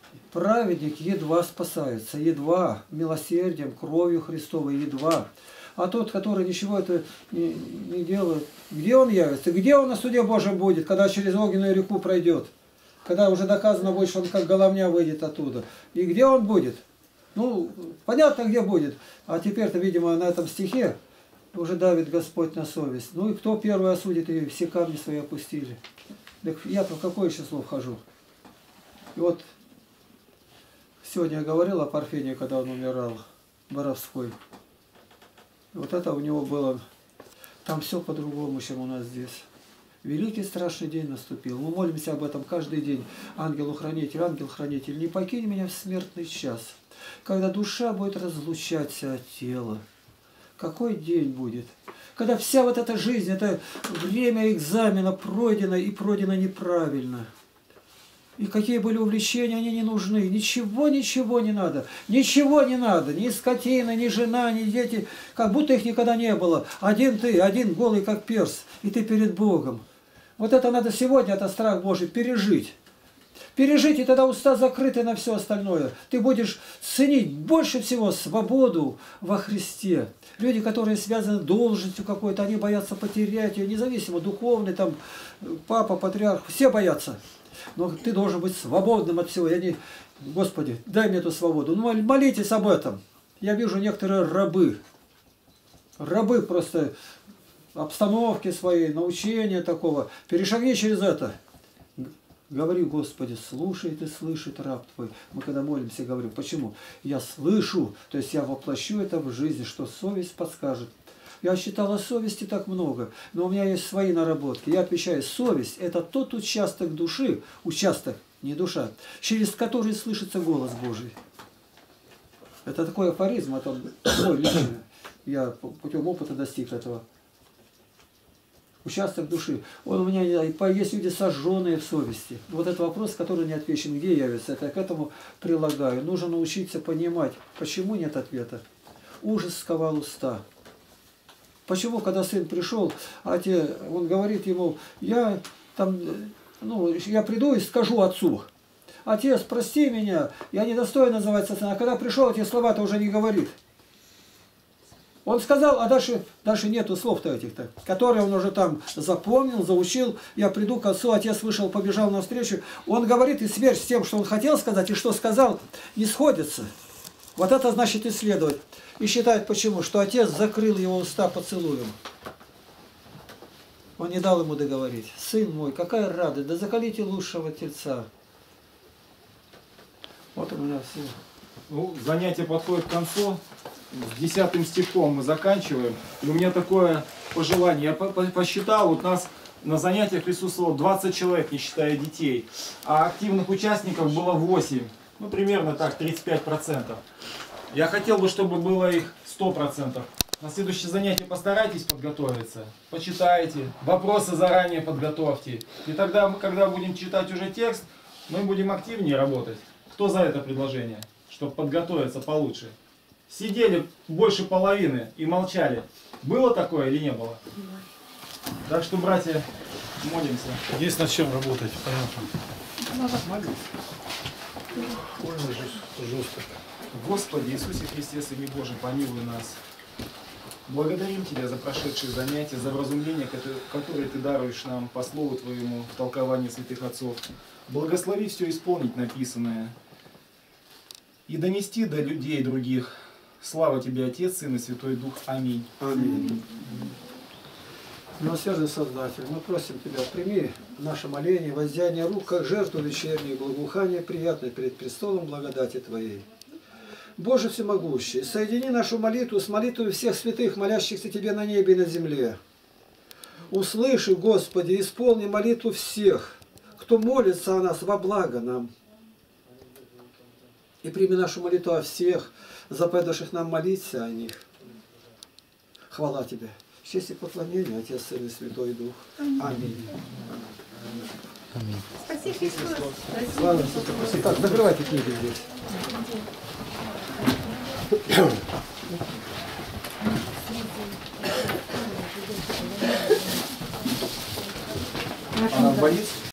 Праведник едва спасается, едва милосердием, кровью Христовой, едва. А тот, который ничего это не делает, где он явится? Где он на суде Божьем будет, когда через огненную реку пройдет? Когда уже доказано будет, что он как головня выйдет оттуда. И где он будет? Ну, понятно, где будет. А теперь-то, видимо, на этом стихе уже давит Господь на совесть. Ну и кто первый осудит, и все камни свои опустили. Так я-то в какое число вхожу? И вот сегодня я говорил о Парфении, когда он умирал, Боровской. И вот это у него было, там все по-другому, чем у нас здесь. Великий страшный день наступил. Мы молимся об этом каждый день. Ангел-хранитель, ангел-хранитель, не покинь меня в смертный час, когда душа будет разлучаться от тела. Какой день будет? Когда вся вот эта жизнь, это время экзамена пройдено и пройдено неправильно. И какие были увлечения, они не нужны. Ничего не надо. Ничего не надо. Ни скотина, ни жена, ни дети. Как будто их никогда не было. Один ты, один голый, как перс. И ты перед Богом. Вот это надо сегодня, это страх Божий, пережить. Пережить, и тогда уста закрыты на все остальное. Ты будешь ценить больше всего свободу во Христе. Люди, которые связаны с должностью какой-то, они боятся потерять ее, независимо, духовный, там, папа, патриарх, все боятся. Но ты должен быть свободным от всего. Я не... Господи, дай мне эту свободу. Ну, молитесь об этом. Я вижу некоторые рабы. Рабы просто обстановки своей, научения такого. Перешагни через это. Говори, Господи, слушает и слышит раб Твой. Мы когда молимся, говорим, почему? Я слышу, то есть я воплощу это в жизни, что совесть подскажет. Я считал о совести так много, но у меня есть свои наработки. Я отвечаю, совесть – это тот участок души, участок, не душа, через который слышится голос Божий. Это такой афоризм, это мой личный. Я путем опыта достиг этого. Участок души. Он у меня есть люди, сожженные в совести. Вот это вопрос, который не отвечен, где явится. Это я к этому прилагаю. Нужно научиться понимать, почему нет ответа. Ужас сковал уста. Почему, когда сын пришел, он говорит ему, я приду и скажу отцу. Отец, прости меня, я недостоин называться сыном. А когда пришел, эти слова-то уже не говорит. Он сказал, а дальше нету слов-то этих-то, которые он уже там запомнил, заучил. Я приду к отцу, отец вышел, побежал навстречу. Он говорит, и смерть с тем, что он хотел сказать, и что сказал, не сходится. Вот это значит исследовать. И считает почему? Что отец закрыл его уста поцелуем. Он не дал ему договорить. Сын мой, какая радость, да закалите лучшего тельца. Вот у меня все. Ну, занятие подходит к концу. С 10 стихом мы заканчиваем. И у меня такое пожелание. Я посчитал, вот нас на занятиях присутствовало 20 человек, не считая детей. А активных участников было 8. Ну, примерно так, 35%. Я хотел бы, чтобы было их 100%. На следующее занятие постарайтесь подготовиться. Почитайте, вопросы заранее подготовьте. И тогда, когда будем читать уже текст, мы будем активнее работать. Кто за это предложение? Чтобы подготовиться получше. Сидели больше половины и молчали. Было такое или не было? Так что, братья, молимся. Есть над чем работать, понятно. Больно жестко. Господи Иисусе Христе, Сыне Божий, помилуй нас. Благодарим Тебя за прошедшие занятия, за вразумление, которое Ты даруешь нам по Слову Твоему в толковании святых отцов. Благослови все исполнить написанное и донести до людей других. Слава Тебе, Отец, Сын и Святой Дух. Аминь. Аминь. Милосердный Создатель, мы просим Тебя, прими наше моление, воздеяние рук, как жертву вечернее, благоухание приятное перед престолом благодати Твоей. Боже всемогущий, соедини нашу молитву с молитвой всех святых, молящихся Тебе на небе и на земле. Услыши, Господи, исполни молитву всех, кто молится о нас во благо нам. И прими нашу молитву о всех, заповедавших нам молиться о них. Хвала Тебе. Честь и поклонение, Отец, Сын и Святой Дух. Аминь. Аминь. Спасибо, Христос. Слава Иисусу. Так, закрывайте книги здесь. Она боится?